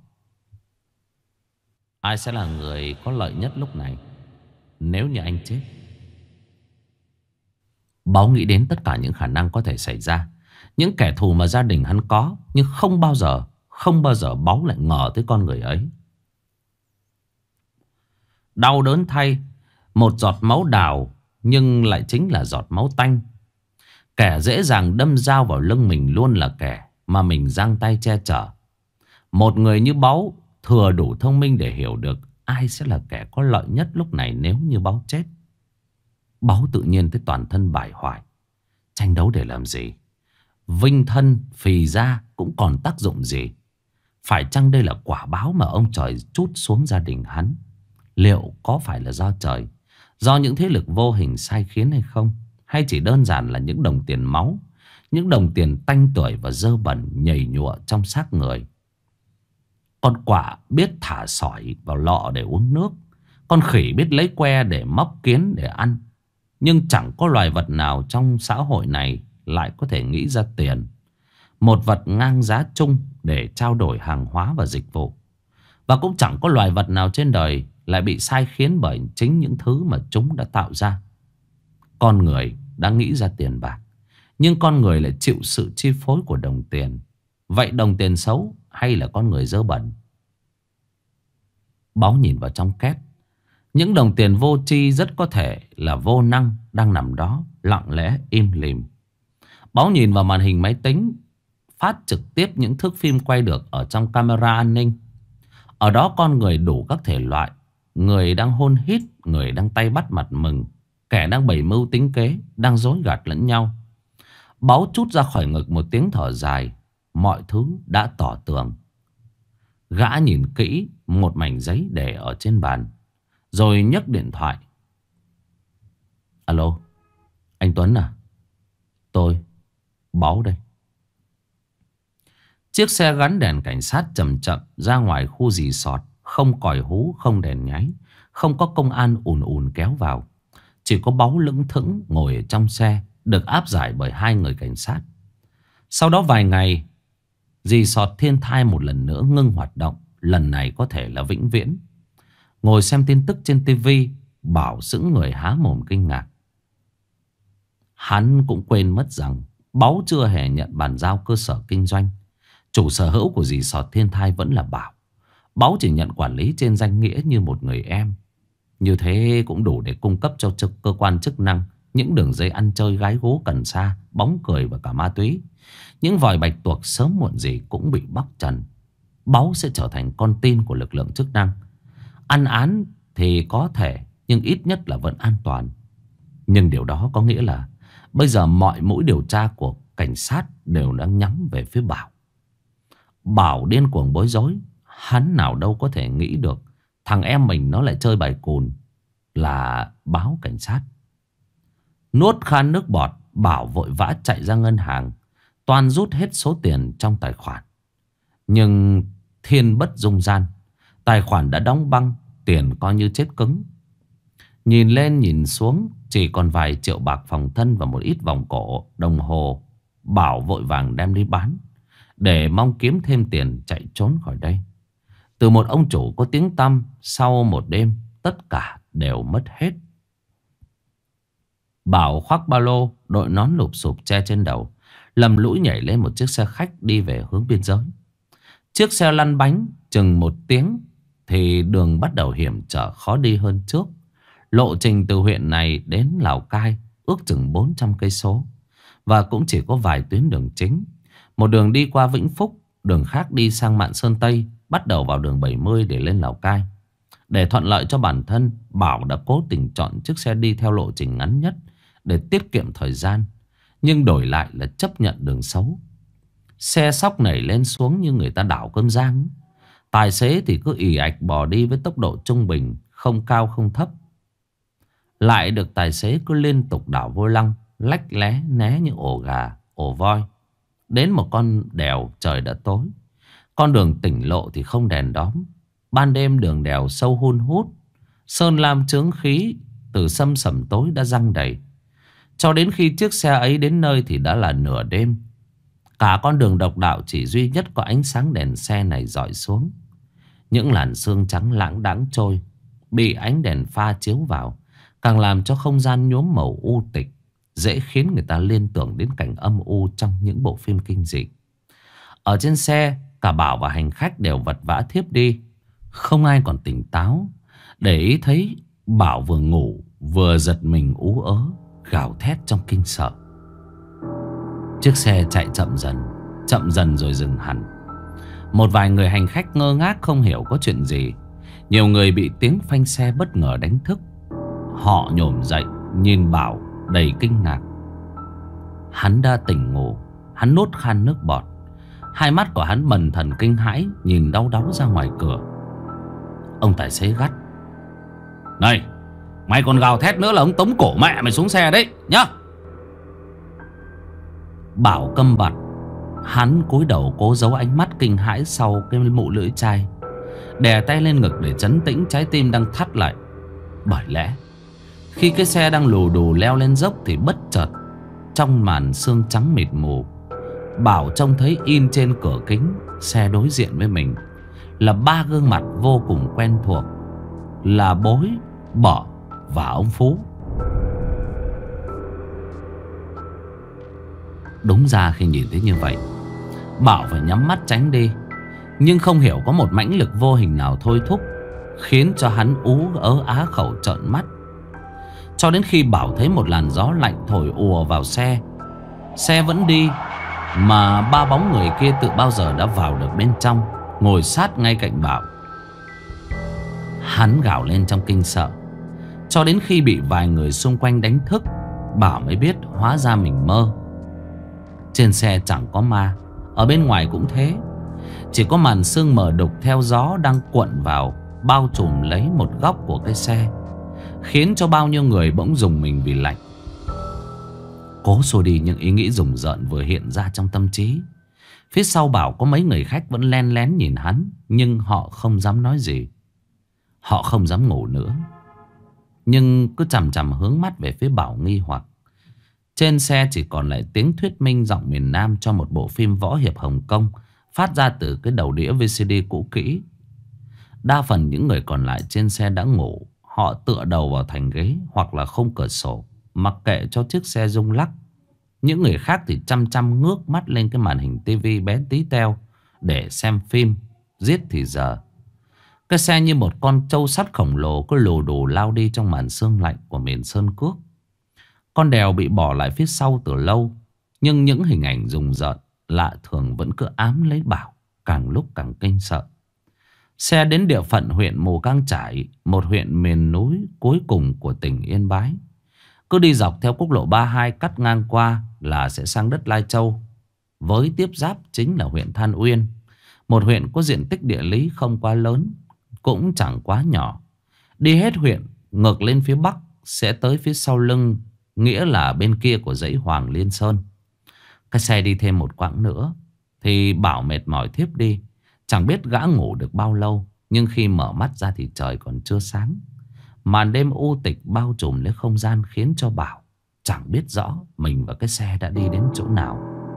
Ai sẽ là người có lợi nhất lúc này nếu như anh chết? Báu nghĩ đến tất cả những khả năng có thể xảy ra, những kẻ thù mà gia đình hắn có, nhưng không bao giờ Báu lại ngờ tới con người ấy. Đau đớn thay, một giọt máu đào nhưng lại chính là giọt máu tanh. Kẻ dễ dàng đâm dao vào lưng mình luôn là kẻ mà mình giang tay che chở. Một người như Báu thừa đủ thông minh để hiểu được ai sẽ là kẻ có lợi nhất lúc này nếu như Báu chết. Báu tự nhiên thấy toàn thân bải hoại. Tranh đấu để làm gì? Vinh thân phì ra cũng còn tác dụng gì? Phải chăng đây là quả báo mà ông trời trút xuống gia đình hắn? Liệu có phải là do trời, do những thế lực vô hình sai khiến hay không? Hay chỉ đơn giản là những đồng tiền máu, những đồng tiền tanh tưởi và dơ bẩn nhầy nhụa trong xác người? Con quạ biết thả sỏi vào lọ để uống nước, con khỉ biết lấy que để móc kiến để ăn. Nhưng chẳng có loài vật nào trong xã hội này lại có thể nghĩ ra tiền, một vật ngang giá chung để trao đổi hàng hóa và dịch vụ. Và cũng chẳng có loài vật nào trên đời lại bị sai khiến bởi chính những thứ mà chúng đã tạo ra. Con người đã nghĩ ra tiền bạc, nhưng con người lại chịu sự chi phối của đồng tiền. Vậy đồng tiền xấu hay là con người dơ bẩn? Báu nhìn vào trong két. Những đồng tiền vô tri rất có thể là vô năng đang nằm đó lặng lẽ im lìm. Báu nhìn vào màn hình máy tính phát trực tiếp những thước phim quay được ở trong camera an ninh. Ở đó con người đủ các thể loại. Người đang hôn hít, người đang tay bắt mặt mừng, kẻ đang bày mưu tính kế, đang dối gạt lẫn nhau. Báu trút ra khỏi ngực một tiếng thở dài. Mọi thứ đã tỏ tường. Gã nhìn kỹ một mảnh giấy để ở trên bàn, rồi nhấc điện thoại. Alo, anh Tuấn à? Tôi, Báu đây. Chiếc xe gắn đèn cảnh sát chậm chậm ra ngoài khu resort. Không còi hú, không đèn nháy, không có công an ùn ùn kéo vào. Chỉ có Báu lững thững ngồi ở trong xe, được áp giải bởi hai người cảnh sát. Sau đó vài ngày, resort Thiên Thai một lần nữa ngưng hoạt động. Lần này có thể là vĩnh viễn. Ngồi xem tin tức trên tivi, Bảo sững người há mồm kinh ngạc. Hắn cũng quên mất rằng Báu chưa hề nhận bàn giao cơ sở kinh doanh. Chủ sở hữu của resort Thiên Thai vẫn là Bảo. Báu chỉ nhận quản lý trên danh nghĩa như một người em. Như thế cũng đủ để cung cấp cho cơ quan chức năng những đường dây ăn chơi gái gố cần sa, bóng cười và cả ma túy. Những vòi bạch tuộc sớm muộn gì cũng bị bóc trần. Báu sẽ trở thành con tin của lực lượng chức năng. Ăn án thì có thể, nhưng ít nhất là vẫn an toàn. Nhưng điều đó có nghĩa là bây giờ mọi mũi điều tra của cảnh sát đều đang nhắm về phía Bảo. Bảo điên cuồng bối rối. Hắn nào đâu có thể nghĩ được thằng em mình nó lại chơi bài cùn là báo cảnh sát. Nuốt khan nước bọt, Bảo vội vã chạy ra ngân hàng, toan rút hết số tiền trong tài khoản. Nhưng thiên bất dung gian, tài khoản đã đóng băng, tiền coi như chết cứng. Nhìn lên nhìn xuống chỉ còn vài triệu bạc phòng thân và một ít vòng cổ, đồng hồ. Bảo vội vàng đem đi bán để mong kiếm thêm tiền chạy trốn khỏi đây. Từ một ông chủ có tiếng tăm, sau một đêm tất cả đều mất hết. Bảo khoác ba lô, đội nón lụp xụp che trên đầu, lầm lũi nhảy lên một chiếc xe khách đi về hướng biên giới. Chiếc xe lăn bánh chừng 1 tiếng thì đường bắt đầu hiểm trở khó đi hơn trước. Lộ trình từ huyện này đến Lào Cai ước chừng 400 cây số và cũng chỉ có vài tuyến đường chính. Một đường đi qua Vĩnh Phúc, đường khác đi sang Mạn Sơn Tây, bắt đầu vào đường 70 để lên Lào Cai. Để thuận lợi cho bản thân, Bảo đã cố tình chọn chiếc xe đi theo lộ trình ngắn nhất để tiết kiệm thời gian, nhưng đổi lại là chấp nhận đường xấu. Xe sóc nảy lên xuống như người ta đảo cơm rang. Tài xế thì cứ ì ạch bò đi với tốc độ trung bình, không cao không thấp. Lại được tài xế cứ liên tục đảo vô lăng, lách lé né như ổ gà, ổ voi. Đến một con đèo trời đã tối. Con đường tỉnh lộ thì không đèn đóm. Ban đêm đường đèo sâu hun hút, sơn lam chướng khí từ sâm sẩm tối đã giăng đầy. Cho đến khi chiếc xe ấy đến nơi thì đã là nửa đêm. Cả con đường độc đạo chỉ duy nhất có ánh sáng đèn xe này dọi xuống. Những làn sương trắng lãng đãng trôi, bị ánh đèn pha chiếu vào, càng làm cho không gian nhuốm màu u tịch, dễ khiến người ta liên tưởng đến cảnh âm u trong những bộ phim kinh dị. Ở trên xe, cả Bảo và hành khách đều vật vã thiếp đi. Không ai còn tỉnh táo. Để ý thấy Bảo vừa ngủ vừa giật mình ú ớ, gào thét trong kinh sợ. Chiếc xe chạy chậm dần rồi dừng hẳn. Một vài người hành khách ngơ ngác không hiểu có chuyện gì. Nhiều người bị tiếng phanh xe bất ngờ đánh thức. Họ nhổm dậy nhìn Bảo đầy kinh ngạc. Hắn đã tỉnh ngủ. Hắn nuốt khan nước bọt. Hai mắt của hắn bần thần kinh hãi, nhìn đau đáu ra ngoài cửa. Ông tài xế gắt: "Này, mày còn gào thét nữa là ông tống cổ mẹ mày xuống xe đấy nhá." Bảo câm bặt. Hắn cúi đầu cố giấu ánh mắt kinh hãi sau cái mũ lưỡi chai, đè tay lên ngực để trấn tĩnh trái tim đang thắt lại. Bởi lẽ khi cái xe đang lù đù leo lên dốc thì bất chợt trong màn sương trắng mịt mù, Bảo trông thấy in trên cửa kính xe đối diện với mình là ba gương mặt vô cùng quen thuộc, là Bối, Bở và ông Phú. Đúng ra khi nhìn thấy như vậy, Bảo phải nhắm mắt tránh đi. Nhưng không hiểu có một mãnh lực vô hình nào thôi thúc, khiến cho hắn ú ớ á khẩu trợn mắt. Cho đến khi Bảo thấy một làn gió lạnh thổi ùa vào xe. Xe vẫn đi, mà ba bóng người kia tự bao giờ đã vào được bên trong, ngồi sát ngay cạnh Bảo. Hắn gào lên trong kinh sợ. Cho đến khi bị vài người xung quanh đánh thức, Bảo mới biết hóa ra mình mơ. Trên xe chẳng có ma, ở bên ngoài cũng thế. Chỉ có màn sương mờ đục theo gió đang cuộn vào, bao trùm lấy một góc của cái xe, khiến cho bao nhiêu người bỗng rùng mình vì lạnh. Cố xua đi những ý nghĩ rùng rợn vừa hiện ra trong tâm trí. Phía sau Bảo có mấy người khách vẫn len lén nhìn hắn, nhưng họ không dám nói gì. Họ không dám ngủ nữa, nhưng cứ chằm chằm hướng mắt về phía Bảo nghi hoặc. Trên xe chỉ còn lại tiếng thuyết minh giọng miền Nam cho một bộ phim võ hiệp Hồng Kông, phát ra từ cái đầu đĩa VCD cũ kỹ. Đa phần những người còn lại trên xe đã ngủ. Họ tựa đầu vào thành ghế hoặc là khung cửa sổ, mặc kệ cho chiếc xe rung lắc. Những người khác thì chăm chăm ngước mắt lên cái màn hình tivi bé tí teo để xem phim, giết thì giờ. Cái xe như một con trâu sắt khổng lồ cứ lù đù lao đi trong màn sương lạnh của miền Sơn Cước. Con đèo bị bỏ lại phía sau từ lâu, nhưng những hình ảnh rùng rợn lạ thường vẫn cứ ám lấy Bảo, càng lúc càng kinh sợ. Xe đến địa phận huyện Mù Cang Chải, một huyện miền núi cuối cùng của tỉnh Yên Bái. Cứ đi dọc theo quốc lộ 32 cắt ngang qua là sẽ sang đất Lai Châu. Với tiếp giáp chính là huyện Than Uyên, một huyện có diện tích địa lý không quá lớn, cũng chẳng quá nhỏ. Đi hết huyện, ngược lên phía bắc sẽ tới phía sau lưng, nghĩa là bên kia của dãy Hoàng Liên Sơn. Cái xe đi thêm một quãng nữa thì Bảo mệt mỏi thiếp đi. Chẳng biết gã ngủ được bao lâu, nhưng khi mở mắt ra thì trời còn chưa sáng. Màn đêm u tịch bao trùm lấy không gian khiến cho Bảo chẳng biết rõ mình và cái xe đã đi đến chỗ nào.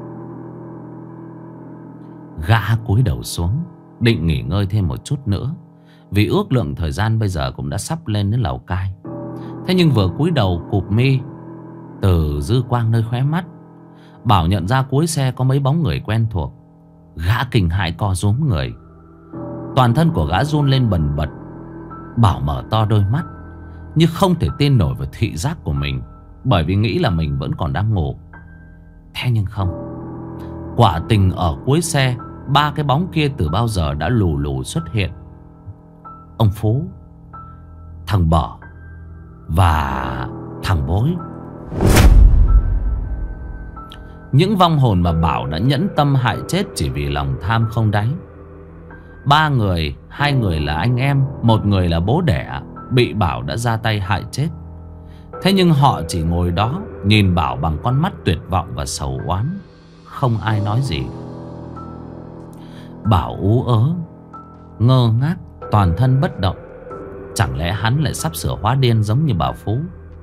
Gã cúi đầu xuống, định nghỉ ngơi thêm một chút nữa, vì ước lượng thời gian bây giờ cũng đã sắp lên đến Lào Cai. Thế nhưng vừa cúi đầu cụp mi, từ dư quang nơi khóe mắt, Bảo nhận ra cuối xe có mấy bóng người quen thuộc. Gã kinh hãi co rúm người, toàn thân của gã run lên bần bật. Bảo mở to đôi mắt như không thể tin nổi vào thị giác của mình, bởi vì nghĩ là mình vẫn còn đang ngủ. Thế nhưng không, quả tình ở cuối xe, ba cái bóng kia từ bao giờ đã lù lù xuất hiện. Ông Phú, thằng Bở và thằng Bối. Những vong hồn mà Bảo đã nhẫn tâm hại chết chỉ vì lòng tham không đáy. Ba người, hai người là anh em, một người là bố đẻ, bị Bảo đã ra tay hại chết. Thế nhưng họ chỉ ngồi đó nhìn Bảo bằng con mắt tuyệt vọng và sầu oán. Không ai nói gì. Bảo ú ớ, ngơ ngác, toàn thân bất động. Chẳng lẽ hắn lại sắp sửa hóa điên giống như bà Phú?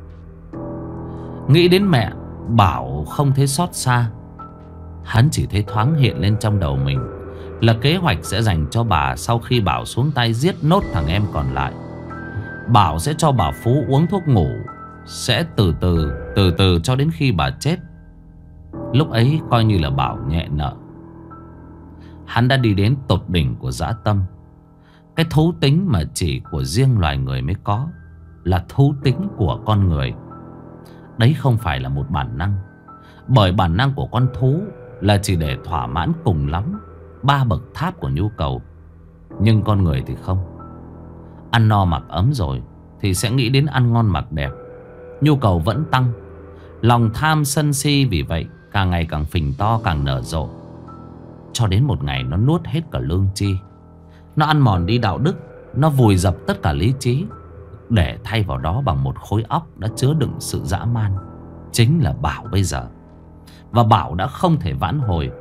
Nghĩ đến mẹ, Bảo không thấy xót xa. Hắn chỉ thấy thoáng hiện lên trong đầu mình là kế hoạch sẽ dành cho bà sau khi Bảo xuống tay giết nốt thằng em còn lại. Bảo sẽ cho bà Phú uống thuốc ngủ, sẽ từ từ cho đến khi bà chết. Lúc ấy coi như là Bảo nhẹ nợ. Hắn đã đi đến tột đỉnh của dã tâm. Cái thú tính mà chỉ của riêng loài người mới có, là thú tính của con người. Đấy không phải là một bản năng, bởi bản năng của con thú là chỉ để thỏa mãn cùng lắm 3 bậc tháp của nhu cầu. Nhưng con người thì không. Ăn no mặc ấm rồi thì sẽ nghĩ đến ăn ngon mặc đẹp. Nhu cầu vẫn tăng. Lòng tham sân si vì vậy càng ngày càng phình to, càng nở rộ. Cho đến một ngày nó nuốt hết cả lương tri. Nó ăn mòn đi đạo đức. Nó vùi dập tất cả lý trí, để thay vào đó bằng một khối óc đã chứa đựng sự dã man. Chính là Bảo bây giờ. Và Bảo đã không thể vãn hồi.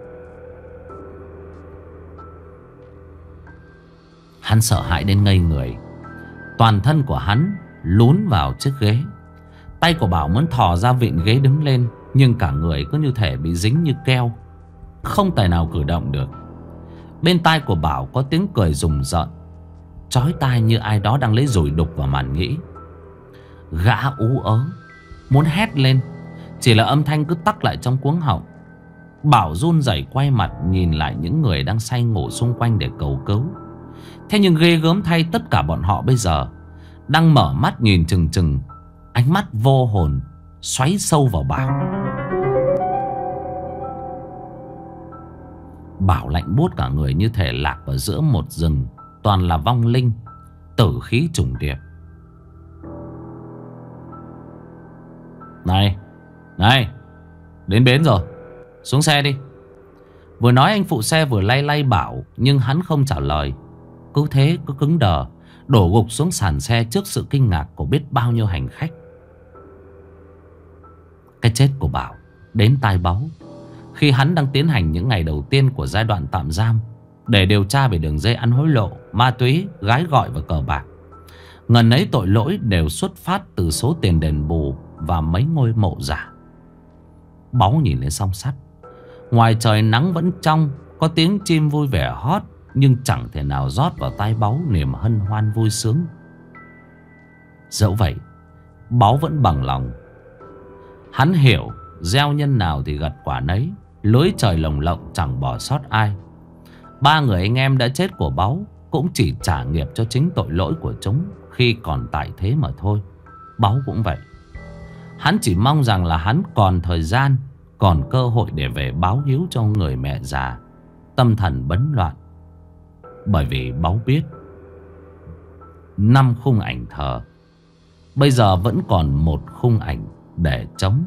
Hắn sợ hãi đến ngây người. Toàn thân của hắn lún vào chiếc ghế. Tay của Bảo muốn thò ra vịn ghế đứng lên, nhưng cả người cứ như thể bị dính như keo, không tài nào cử động được. Bên tai của Bảo có tiếng cười rùng rợn, chói tai như ai đó đang lấy dùi đục vào màn nhĩ. Gã ú ớ muốn hét lên, chỉ là âm thanh cứ tắc lại trong cuống họng. Bảo run rẩy quay mặt nhìn lại những người đang say ngủ xung quanh để cầu cứu. Thế nhưng ghê gớm thay, tất cả bọn họ bây giờ đang mở mắt nhìn chừng chừng, ánh mắt vô hồn xoáy sâu vào Bảo. Bảo lạnh buốt cả người, như thể lạc vào giữa một rừng toàn là vong linh, tử khí trùng điệp. Này, này, đến bến rồi, xuống xe đi. Vừa nói anh phụ xe vừa lay lay Bảo, nhưng hắn không trả lời. Cứ thế cứ cứng đờ, đổ gục xuống sàn xe trước sự kinh ngạc của biết bao nhiêu hành khách. Cái chết của Bảo đến tai báu khi hắn đang tiến hành những ngày đầu tiên của giai đoạn tạm giam, để điều tra về đường dây ăn hối lộ, ma túy, gái gọi và cờ bạc. Ngần ấy tội lỗi đều xuất phát từ số tiền đền bù và mấy ngôi mộ giả. Báu nhìn lên song sắt. Ngoài trời nắng vẫn trong, có tiếng chim vui vẻ hót, nhưng chẳng thể nào rót vào tai Báu niềm hân hoan vui sướng. Dẫu vậy, Báu vẫn bằng lòng. Hắn hiểu gieo nhân nào thì gặt quả nấy, lưới trời lồng lộng chẳng bỏ sót ai. Ba người anh em đã chết của Báu cũng chỉ trả nghiệp cho chính tội lỗi của chúng khi còn tại thế mà thôi. Báu cũng vậy. Hắn chỉ mong rằng là hắn còn thời gian, còn cơ hội để về báo hiếu cho người mẹ già tâm thần bấn loạn. Bởi vì Báu biết 5 khung ảnh thờ, bây giờ vẫn còn một khung ảnh để trống.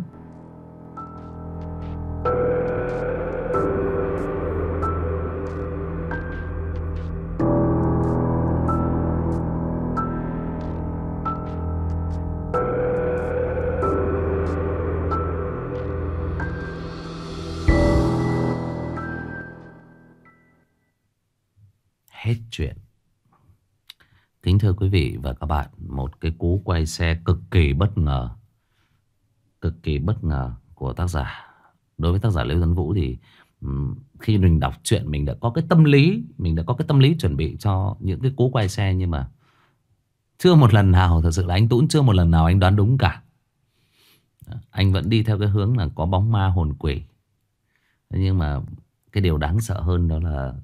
Hết chuyện. Kính thưa quý vị và các bạn, một cái cú quay xe cực kỳ bất ngờ, cực kỳ bất ngờ của tác giả. Đối với tác giả Lê Tuấn Vũ thì khi mình đọc truyện mình đã có cái tâm lý, chuẩn bị cho những cái cú quay xe, nhưng mà chưa một lần nào, thật sự là anh Tún chưa một lần nào anh đoán đúng cả. Anh vẫn đi theo cái hướng là có bóng ma hồn quỷ. Nhưng mà cái điều đáng sợ hơn đó là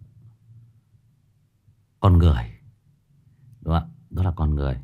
con người. Đúng không ạ? Đó là con người.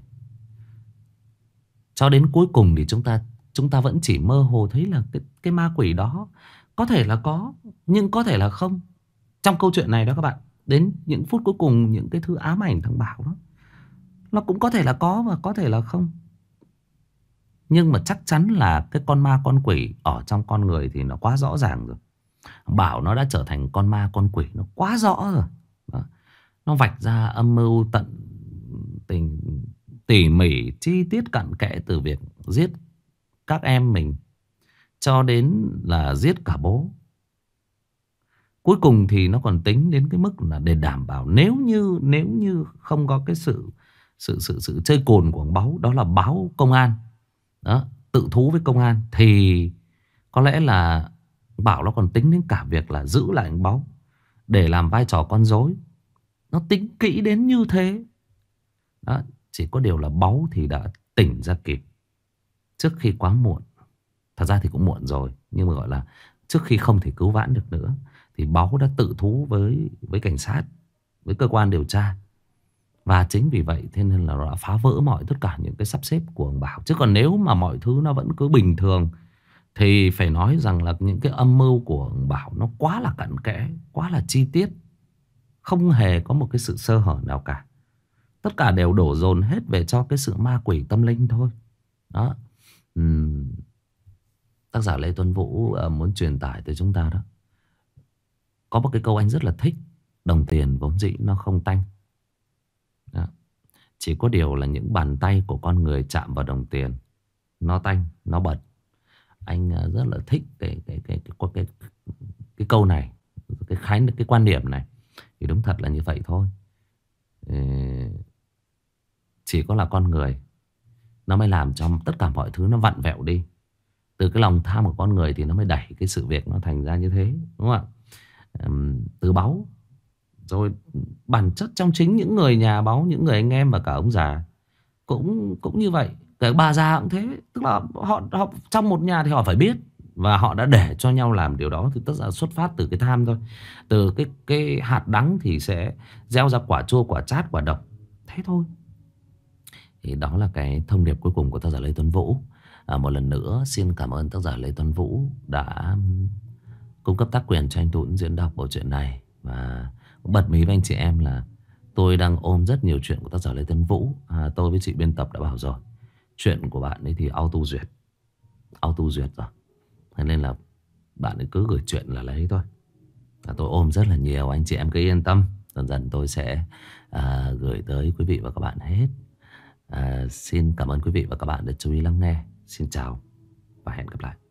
Cho đến cuối cùng thì chúng ta vẫn chỉ mơ hồ thấy là cái ma quỷ đó có thể là có, nhưng có thể là không. Trong câu chuyện này đó các bạn, đến những phút cuối cùng, những cái thứ ám ảnh thằng Bảo đó, nó cũng có thể là có và có thể là không. Nhưng mà chắc chắn là cái con ma con quỷ ở trong con người thì nó quá rõ ràng rồi. Bảo nó đã trở thành con ma con quỷ, nó quá rõ rồi đó. Nó vạch ra âm mưu tận tình, tỉ mỉ, chi tiết cặn kẽ, từ việc giết các em mình cho đến là giết cả bố. Cuối cùng thì nó còn tính đến cái mức là để đảm bảo nếu như không có cái sự chơi cồn của ông Báu, đó là báo công an đó, tự thú với công an, thì có lẽ là Bảo nó còn tính đến cả việc là giữ lại ông Báu để làm vai trò con rối. Nó tính kỹ đến như thế đó. Chỉ có điều là Báu thì đã tỉnh ra kịp trước khi quá muộn. Thật ra thì cũng muộn rồi, nhưng mà gọi là trước khi không thể cứu vãn được nữa, thì Báu đã tự thú với cảnh sát, với cơ quan điều tra. Và chính vì vậy thế nên là nó đã phá vỡ mọi tất cả những cái sắp xếp của ông Bảo. Chứ còn nếu mà mọi thứ nó vẫn cứ bình thường thì phải nói rằng là những cái âm mưu của ông Bảo nó quá là cặn kẽ, quá là chi tiết, không hề có một cái sự sơ hở nào cả. Tất cả đều đổ dồn hết về cho cái sự ma quỷ tâm linh thôi. Đó. Tác giả Lê Tuấn Vũ muốn truyền tải tới chúng ta đó. Có một cái câu anh rất là thích: đồng tiền vốn dĩ nó không tanh. Đó. Chỉ có điều là những bàn tay của con người chạm vào đồng tiền nó tanh, nó bẩn. Anh rất là thích cái câu này, cái quan điểm này. Thì đúng thật là như vậy thôi. Chỉ có là con người nó mới làm cho tất cả mọi thứ nó vặn vẹo đi. Từ cái lòng tham của con người thì nó mới đẩy cái sự việc nó thành ra như thế, đúng không ạ? Từ Báu, rồi bản chất trong chính những người nhà Báu, những người anh em và cả ông già cũng như vậy. Cái bà già cũng thế. Tức là họ trong một nhà thì họ phải biết, và họ đã để cho nhau làm điều đó. Thì tất cả xuất phát từ cái tham thôi. Từ cái hạt đắng thì sẽ gieo ra quả chua, quả chát, quả độc. Thế thôi. Thì đó là cái thông điệp cuối cùng của tác giả Lê Tuấn Vũ. Một lần nữa xin cảm ơn tác giả Lê Tuấn Vũ đã cung cấp tác quyền cho anh Tún diễn đọc bộ truyện này. Và cũng bật mí với anh chị em là tôi đang ôm rất nhiều chuyện của tác giả Lê Tuấn Vũ. Tôi với chị biên tập đã bảo rồi, chuyện của bạn ấy thì auto duyệt rồi. Thế nên là bạn ấy cứ gửi chuyện là lấy thôi. Tôi ôm rất là nhiều, anh chị em cứ yên tâm. Dần dần tôi sẽ gửi tới quý vị và các bạn hết. Xin cảm ơn quý vị và các bạn đã chú ý lắng nghe. Xin chào và hẹn gặp lại.